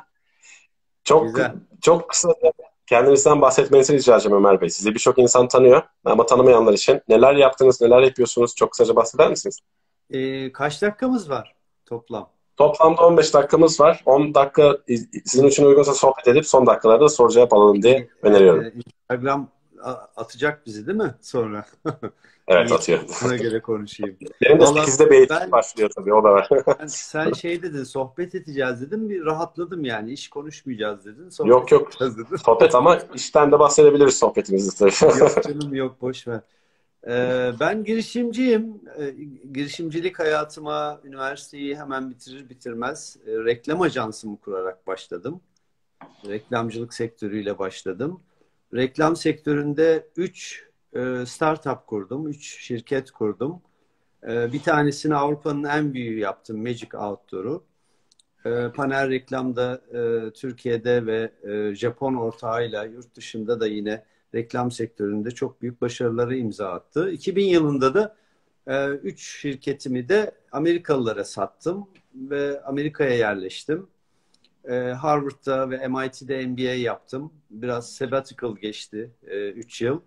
Çok kısa kendinizden bahsetmenizi rica edeceğim Ömer Bey. Sizi birçok insan tanıyor ama tanımayanlar için neler yaptınız, neler yapıyorsunuz? Çok kısaca bahseder misiniz? Kaç dakikamız var toplam? Toplamda 15 dakikamız var. 10 dakika sizin için uygunsa sohbet edip son dakikalarda soru cevap alalım diye öneriyorum. Instagram atacak bizi değil mi sonra? Evet atıyor. Buna göre konuşayım. Benim de 8'de bir eğitim başlıyor tabii o da var. Sen şey dedin sohbet edeceğiz dedim bir rahatladım yani iş konuşmayacağız dedin. Yok sohbet ama işten de bahsedebiliriz sohbetimizi tabii. Yok canım yok boş ver. Ben girişimciyim. Girişimcilik hayatıma üniversiteyi hemen bitirir bitirmez reklam ajansımı kurarak başladım. Reklamcılık sektörüyle başladım. Reklam sektöründe 3 startup kurdum. 3 şirket kurdum. Bir tanesini Avrupa'nın en büyüğü yaptım. Magic Outdoor'u. Panel Reklam'da Türkiye'de ve Japon ortağıyla yurt dışında da yine reklam sektöründe çok büyük başarıları imza attı. 2000 yılında da 3 şirketimi de Amerikalılara sattım ve Amerika'ya yerleştim. Harvard'da ve MIT'de MBA yaptım. Biraz sabbatical geçti 3 yıl.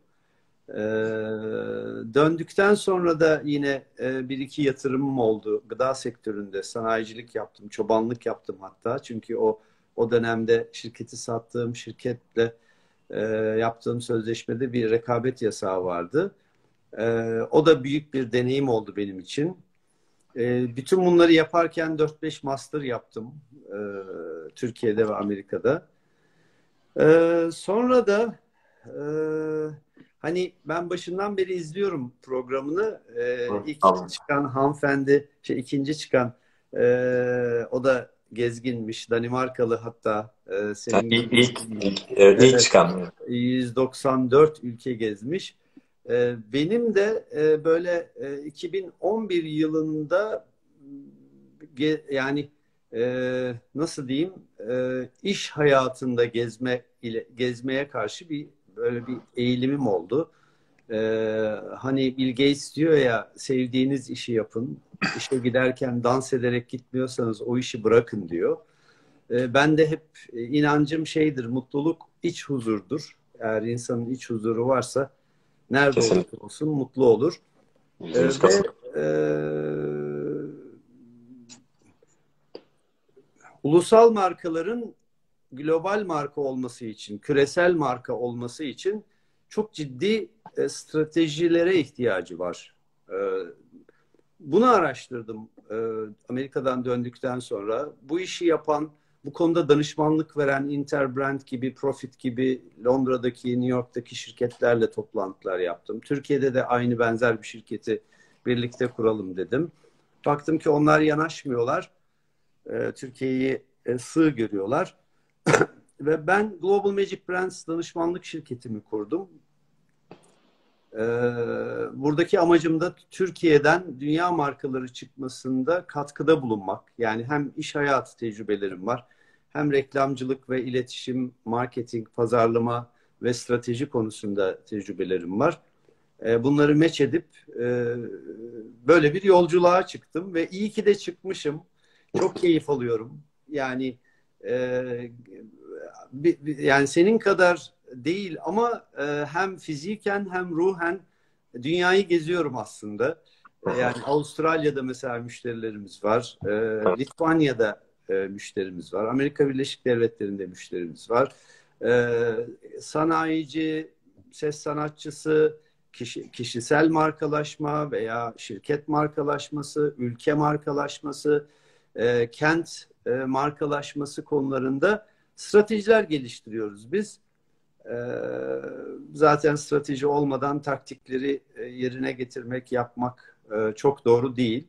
Döndükten sonra da yine bir iki yatırımım oldu. Gıda sektöründe sanayicilik yaptım, çobanlık yaptım hatta. Çünkü o dönemde şirketi sattığım şirketle yaptığım sözleşmede bir rekabet yasağı vardı. O da büyük bir deneyim oldu benim için. Bütün bunları yaparken 4-5 master yaptım Türkiye'de ve Amerika'da. Sonra da hani ben başından beri izliyorum programını. İlk çıkan hanımefendi, ikinci çıkan o da gezginmiş, Danimarkalı hatta. Senin ilk çıkan. 194 ülke gezmiş. Benim de böyle 2011 yılında yani nasıl diyeyim iş hayatında gezmeye karşı böyle bir eğilimim oldu. Hani Bill Gates diyor ya, sevdiğiniz işi yapın. İşe giderken dans ederek gitmiyorsanız o işi bırakın diyor. Ben de hep inancım şeydir, mutluluk iç huzurdur. Eğer insanın iç huzuru varsa nerede olursa olsun mutlu olur. Ulusal markaların global marka olması için, küresel marka olması için çok ciddi stratejilere ihtiyacı var. Bunu araştırdım Amerika'dan döndükten sonra. Bu işi yapan, bu konuda danışmanlık veren Interbrand gibi, Profit gibi Londra'daki, New York'taki şirketlerle toplantılar yaptım. Türkiye'de de aynı benzer bir şirketi birlikte kuralım dedim. Baktım ki onlar yanaşmıyorlar. Türkiye'yi sığ görüyorlar. Ve ben Global Magic Brands danışmanlık şirketimi kurdum. Buradaki amacım da Türkiye'den dünya markaları çıkmasında katkıda bulunmak. Yani hem iş hayatı tecrübelerim var, hem reklamcılık ve iletişim, marketing, pazarlama ve strateji konusunda tecrübelerim var. Bunları meç edip böyle bir yolculuğa çıktım ve iyi ki de çıkmışım. Çok keyif alıyorum. Yani yani senin kadar değil ama hem fiziken hem ruhen dünyayı geziyorum aslında. Yani Avustralya'da mesela müşterilerimiz var. Litvanya'da müşterimiz var. Amerika Birleşik Devletleri'nde müşterimiz var. Sanayici, ses sanatçısı, kişisel markalaşma veya şirket markalaşması, ülke markalaşması, kent markalaşması konularında stratejiler geliştiriyoruz biz. Zaten strateji olmadan taktikleri yerine getirmek, yapmak çok doğru değil.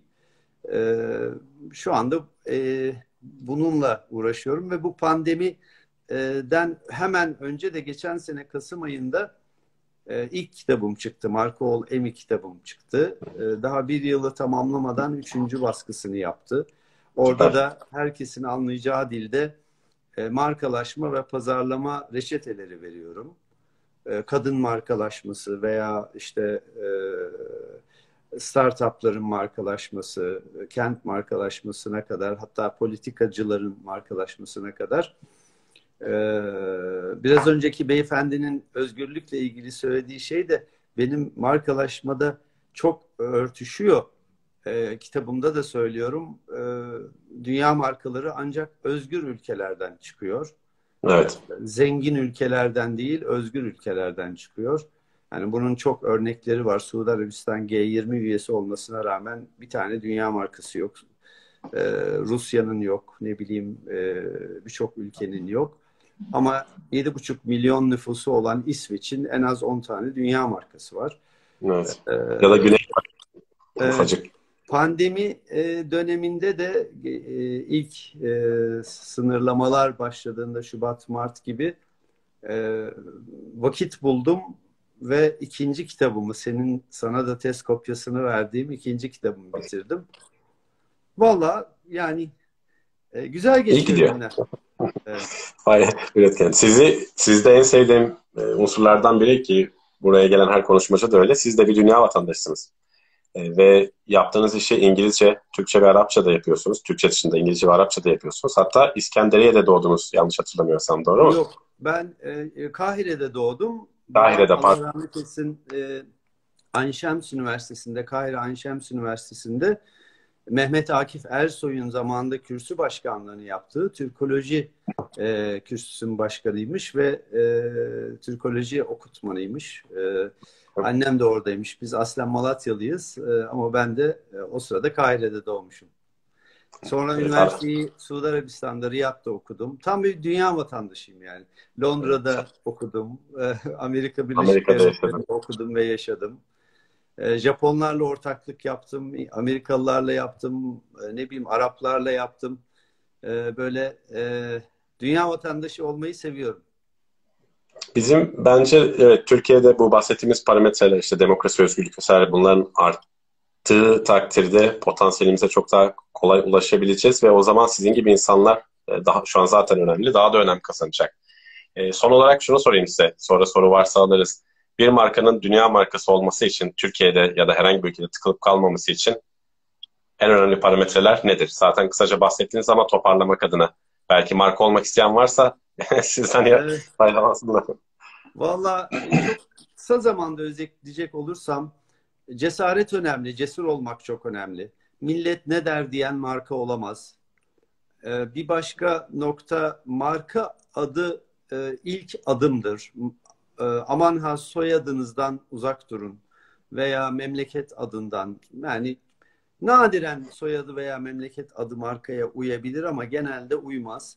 Şu anda bununla uğraşıyorum ve bu pandemiden hemen önce de geçen sene Kasım ayında ilk kitabım çıktı. Marka Ol Emi kitabım çıktı. Daha bir yılı tamamlamadan 3. baskısını yaptı. Orada da herkesin anlayacağı dilde markalaşma ve pazarlama reçeteleri veriyorum. Kadın markalaşması veya işte startupların markalaşması, kent markalaşmasına kadar, hatta politikacıların markalaşmasına kadar. Biraz önceki beyefendinin özgürlükle ilgili söylediği şey de benim markalaşmada çok örtüşüyor. Kitabımda da söylüyorum. Dünya markaları ancak özgür ülkelerden çıkıyor. Evet. Zengin ülkelerden değil, özgür ülkelerden çıkıyor. Yani bunun çok örnekleri var. Suudi Arabistan G20 üyesi olmasına rağmen bir tane dünya markası yok. Rusya'nın yok. Ne bileyim birçok ülkenin yok. Ama 7,5 milyon nüfusu olan İsveç'in en az 10 tane dünya markası var. Evet. Ya da Güney ufacık. Pandemi döneminde de ilk sınırlamalar başladığında Şubat, Mart gibi vakit buldum ve ikinci kitabımı, sana da test kopyasını verdiğim ikinci kitabımı bitirdim. Valla yani Güzel İyi geçiyor gidiyor. günler. Evet. Üretken. Sizde en sevdiğim unsurlardan biri ki buraya gelen her konuşmacı da öyle. Siz de bir dünya vatandaşısınız. Ve yaptığınız işi İngilizce, Türkçe ve Arapça da yapıyorsunuz. Türkçe dışında İngilizce ve Arapça da yapıyorsunuz. Hatta İskenderiye'de doğdunuz yanlış hatırlamıyorsam, doğru mu? Yok, ben Kahire'de doğdum. Babam Kahire'de, Allah pardon. rahmet etsin Ain Şems Üniversitesi'nde, Kahire Ain Şems Üniversitesi'nde Mehmet Akif Ersoy'un zamanında kürsü başkanlığını yaptığı Türkoloji kürsüsünün başkanıymış ve Türkoloji okutmanıymış. Annem de oradaymış. Biz aslen Malatyalıyız ama ben de o sırada Kahire'de doğmuşum. Sonra Evet, üniversiteyi Suudi Arabistan'da, Riyad'da okudum. Tam bir dünya vatandaşıyım yani. Londra'da okudum. Amerika Birleşik Amerika'da yaşadım. Devletleri'nde okudum ve yaşadım. Japonlarla ortaklık yaptım. Amerikalılarla yaptım. Ne bileyim Araplarla yaptım. Böyle dünya vatandaşı olmayı seviyorum. Bence evet, Türkiye'de bu bahsettiğimiz parametreler işte demokrasi, özgürlük vesaire bunların arttığı takdirde potansiyelimize çok daha kolay ulaşabileceğiz ve o zaman sizin gibi insanlar daha şu an zaten önemli, daha da önem kazanacak. Son olarak şunu sorayım size. Sonra soru varsa alırız. Bir markanın dünya markası olması için Türkiye'de ya da herhangi bir ülkede tıkılıp kalmaması için en önemli parametreler nedir? Zaten kısaca bahsettiniz ama toparlamak adına belki marka olmak isteyen varsa sizden Evet. faydalansınlar. Valla çok kısa zamanda özetleyecek olursam cesaret önemli, cesur olmak çok önemli. Millet ne der diyen marka olamaz. Bir başka nokta marka adı ilk adımdır. Aman ha soyadınızdan uzak durun veya memleket adından. Yani nadiren soyadı veya memleket adı markaya uyabilir ama genelde uymaz.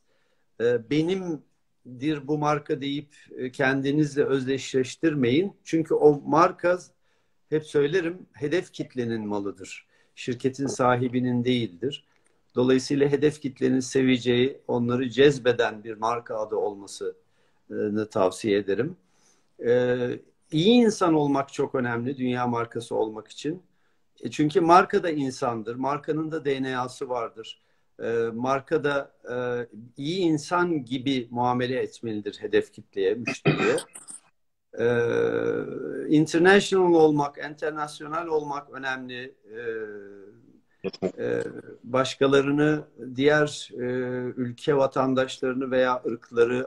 Benimdir bu marka deyip kendinizle özdeşleştirmeyin. Çünkü o marka hep söylerim hedef kitlenin malıdır. Şirketin sahibinin değildir. Dolayısıyla hedef kitlenin seveceği, onları cezbeden bir marka adı olmasını tavsiye ederim. İyi insan olmak çok önemli dünya markası olmak için. Çünkü marka da insandır. Markanın da DNA'sı vardır. Marka da iyi insan gibi muamele etmelidir hedef kitleye, müşteriye. International olmak, internasyonal olmak önemli. Başkalarını, diğer ülke vatandaşlarını veya ırkları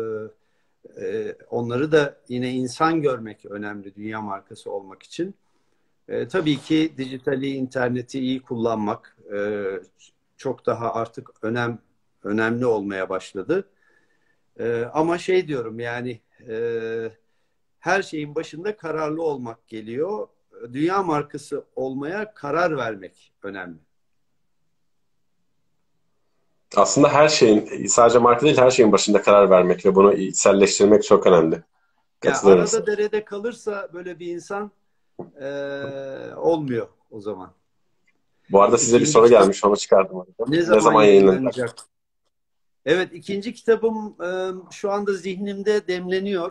onları da yine insan görmek önemli dünya markası olmak için. Tabii ki dijitali, interneti iyi kullanmak çok daha artık önemli olmaya başladı. Ama şey diyorum yani her şeyin başında kararlı olmak geliyor. Dünya markası olmaya karar vermek önemli. Aslında her şeyin, sadece marka değil her şeyin başında karar vermek ve bunu içselleştirmek çok önemli. Yani Katılıyorum size. arada derede kalırsa böyle bir insan olmuyor o zaman. Bu arada size bir İkinci soru kitap gelmiş, onu çıkardım. ne Ne zaman zaman yayınlanacak? yayınlanacak? Evet, ikinci kitabım şu anda zihnimde demleniyor.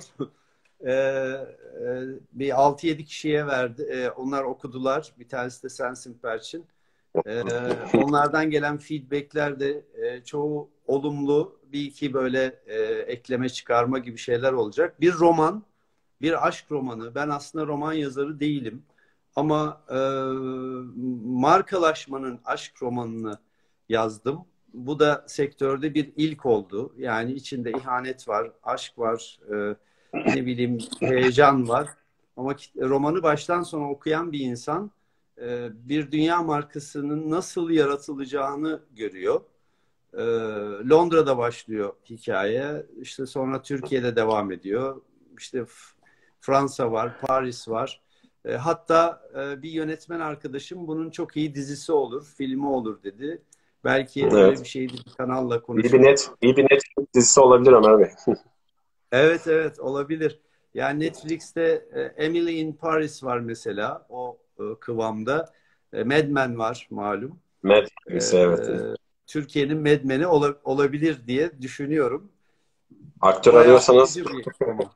Bir 6-7 kişiye verdi. Onlar okudular. Bir tanesi de Sensin Perçin. Onlardan gelen feedbackler de çoğu olumlu. Bir iki böyle ekleme çıkarma gibi şeyler olacak. Bir roman, bir aşk romanı. Ben aslında roman yazarı değilim. Ama markalaşmanın aşk romanını yazdım. Bu da sektörde bir ilk oldu. Yani içinde ihanet var, aşk var, ne bileyim heyecan var. Ama romanı baştan sona okuyan bir insan bir dünya markasının nasıl yaratılacağını görüyor. Londra'da başlıyor hikaye. İşte sonra Türkiye'de devam ediyor. İşte Fransa var, Paris var. Hatta bir yönetmen arkadaşım bunun çok iyi dizisi olur, filmi olur dedi. Belki öyle Evet. bir şeydi bir kanalla İyi konuşup. bir Netflix dizisi olabilir Ömer Bey. Evet evet olabilir. Yani Netflix'te Emily in Paris var mesela o kıvamda. Mad Men var malum. Mad E, dizisi, evet. Türkiye'nin Mad Men'i olabilir diye düşünüyorum. Aktör Bayağı arıyorsanız akıcı bir roman.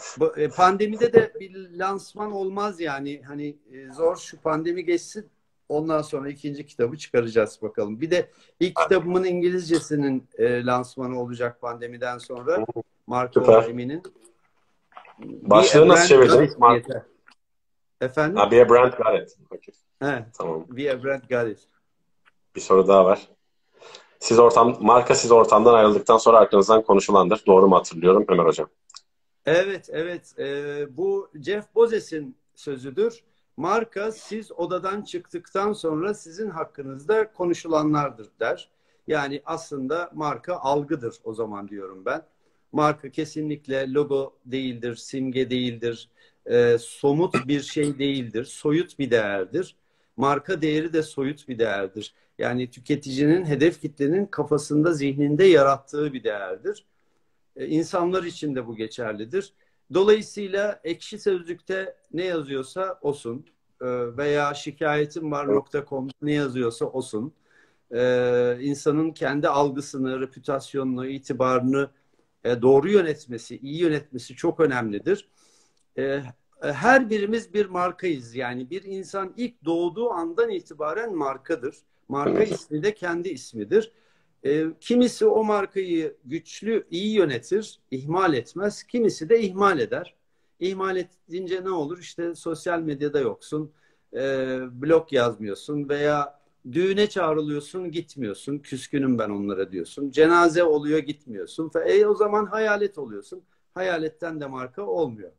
Pandemide de bir lansman olmaz yani. Hani zor şu pandemi geçsin Ondan sonra ikinci kitabı çıkaracağız bakalım. Bir de ilk kitabımın İngilizcesinin lansmanı olacak pandemiden sonra. Marco Süper. Jimi'nin. Başlığı nasıl çevirdiniz? Efendim? Be a Brand Got It. Okay. He. Tamam. Be a Brand Got It. Bir soru daha var. Marka siz ortamdan ayrıldıktan sonra arkanızdan konuşulandır. Doğru mu hatırlıyorum Ömer Hocam? Evet, evet. Bu Jeff Bezos'in sözüdür. Marka siz odadan çıktıktan sonra sizin hakkınızda konuşulanlardır der. Yani aslında marka algıdır o zaman diyorum ben. Marka kesinlikle logo değildir, simge değildir, somut bir şey değildir, soyut bir değerdir. Marka değeri de soyut bir değerdir. Yani tüketicinin, hedef kitlenin kafasında, zihninde yarattığı bir değerdir. İnsanlar için de bu geçerlidir. Dolayısıyla Ekşi Sözlük'te ne yazıyorsa olsun veya şikayetimvar.com'da ne yazıyorsa olsun. İnsanın kendi algısını, reputasyonunu, itibarını doğru yönetmesi, iyi yönetmesi çok önemlidir. Her birimiz bir markayız. Yani bir insan ilk doğduğu andan itibaren markadır. Marka ismi de kendi ismidir. Kimisi o markayı güçlü, iyi yönetir, ihmal etmez. Kimisi de ihmal eder. İhmal edince ne olur? İşte sosyal medyada yoksun, blog yazmıyorsun veya düğüne çağrılıyorsun, gitmiyorsun. Küskünüm ben onlara diyorsun. Cenaze oluyor, gitmiyorsun. O zaman hayalet oluyorsun. Hayaletten de marka olmuyor.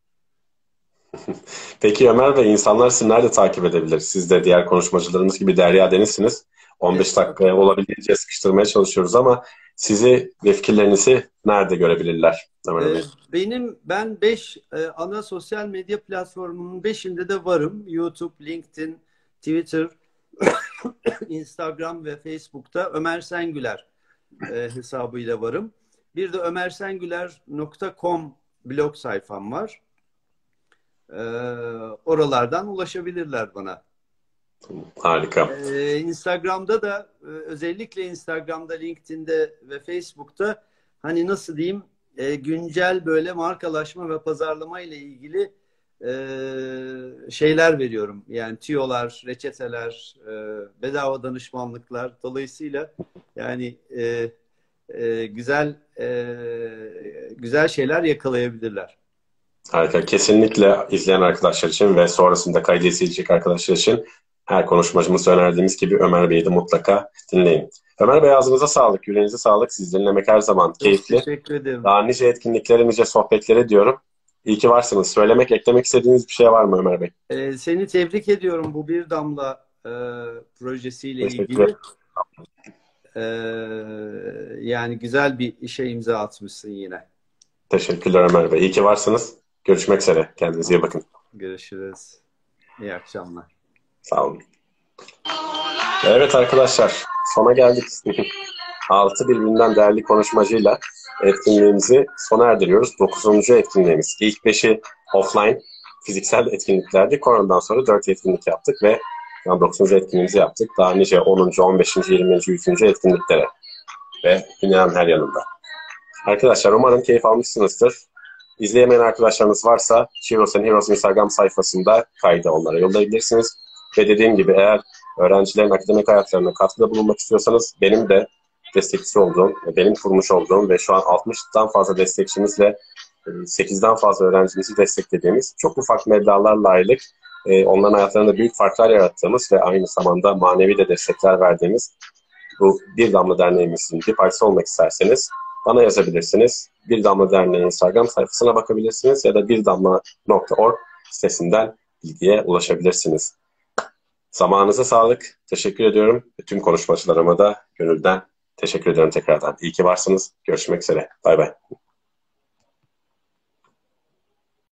Peki Ömer Bey, insanlar sizi nerede takip edebilir? Siz de diğer konuşmacılarımız gibi Derya Deniz'siniz. 15 dakikaya olabildiğince sıkıştırmaya çalışıyoruz ama sizi ve fikirlerinizi nerede görebilirler Ömer Bey? Ben 5 ana sosyal medya platformunun 5'inde de varım. YouTube, LinkedIn, Twitter, Instagram ve Facebook'ta Ömer Sengüler hesabıyla varım. Bir de ömersengüler.com blog sayfam var. Oralardan ulaşabilirler bana. Harika. Instagram'da da özellikle Instagram'da, LinkedIn'de ve Facebook'ta hani nasıl diyeyim güncel böyle markalaşma ve pazarlama ile ilgili şeyler veriyorum. Yani tüyolar, reçeteler, bedava danışmanlıklar. Dolayısıyla yani güzel şeyler yakalayabilirler. Harika. Kesinlikle izleyen arkadaşlar için ve sonrasında kaydı izleyecek arkadaşlar için her konuşmacımız önerdiğimiz gibi Ömer Bey'i de mutlaka dinleyin. Ömer Bey, ağzınıza sağlık, yüreğinize sağlık. Sizi dinlemek her zaman keyifli. Teşekkür ederim. Daha nice etkinliklere, nice sohbetlere diyorum. İyi ki varsınız. Söylemek, eklemek istediğiniz bir şey var mı Ömer Bey? Seni tebrik ediyorum bu Bir Damla projesiyle ilgili. Yani güzel bir işe imza atmışsın yine. Teşekkürler Ömer Bey. İyi ki varsınız. Görüşmek üzere. Kendinize iyi bakın. Görüşürüz. İyi akşamlar. Sağ olun. Evet arkadaşlar, sona geldik. 6 birbirinden değerli konuşmacıyla etkinliğimizi sona erdiriyoruz. 9. etkinliğimiz. İlk 5'i offline, fiziksel etkinliklerdi. Koronadan sonra 4 etkinlik yaptık ve 9. etkinliğimizi yaptık. Daha nice 10. 15. 20. 100. etkinliklere ve dünyanın her yanında. Arkadaşlar umarım keyif almışsınızdır. İzleyemeyen arkadaşlarınız varsa Heroes and Heroes Instagram sayfasında kaydı onlara yollayabilirsiniz. Ve dediğim gibi eğer öğrencilerin akademik hayatlarına katkıda bulunmak istiyorsanız benim de destekçisi olduğum, benim kurmuş olduğum ve şu an 60'tan fazla destekçimizle 8'den fazla öğrencimizi desteklediğimiz çok ufak meblağlarla aylık onların hayatlarında büyük farklar yarattığımız ve aynı zamanda manevi de destekler verdiğimiz bu Bir Damla Derneğimizin bir parçası olmak isterseniz bana yazabilirsiniz. Bir Damla Derneği Instagram sayfasına bakabilirsiniz ya da birdamla.org sitesinden bilgiye ulaşabilirsiniz. Zamanınıza sağlık. Teşekkür ediyorum. Tüm konuşmacılarıma da gönülden teşekkür ediyorum tekrardan. İyi ki varsınız. Görüşmek üzere. Bay bay.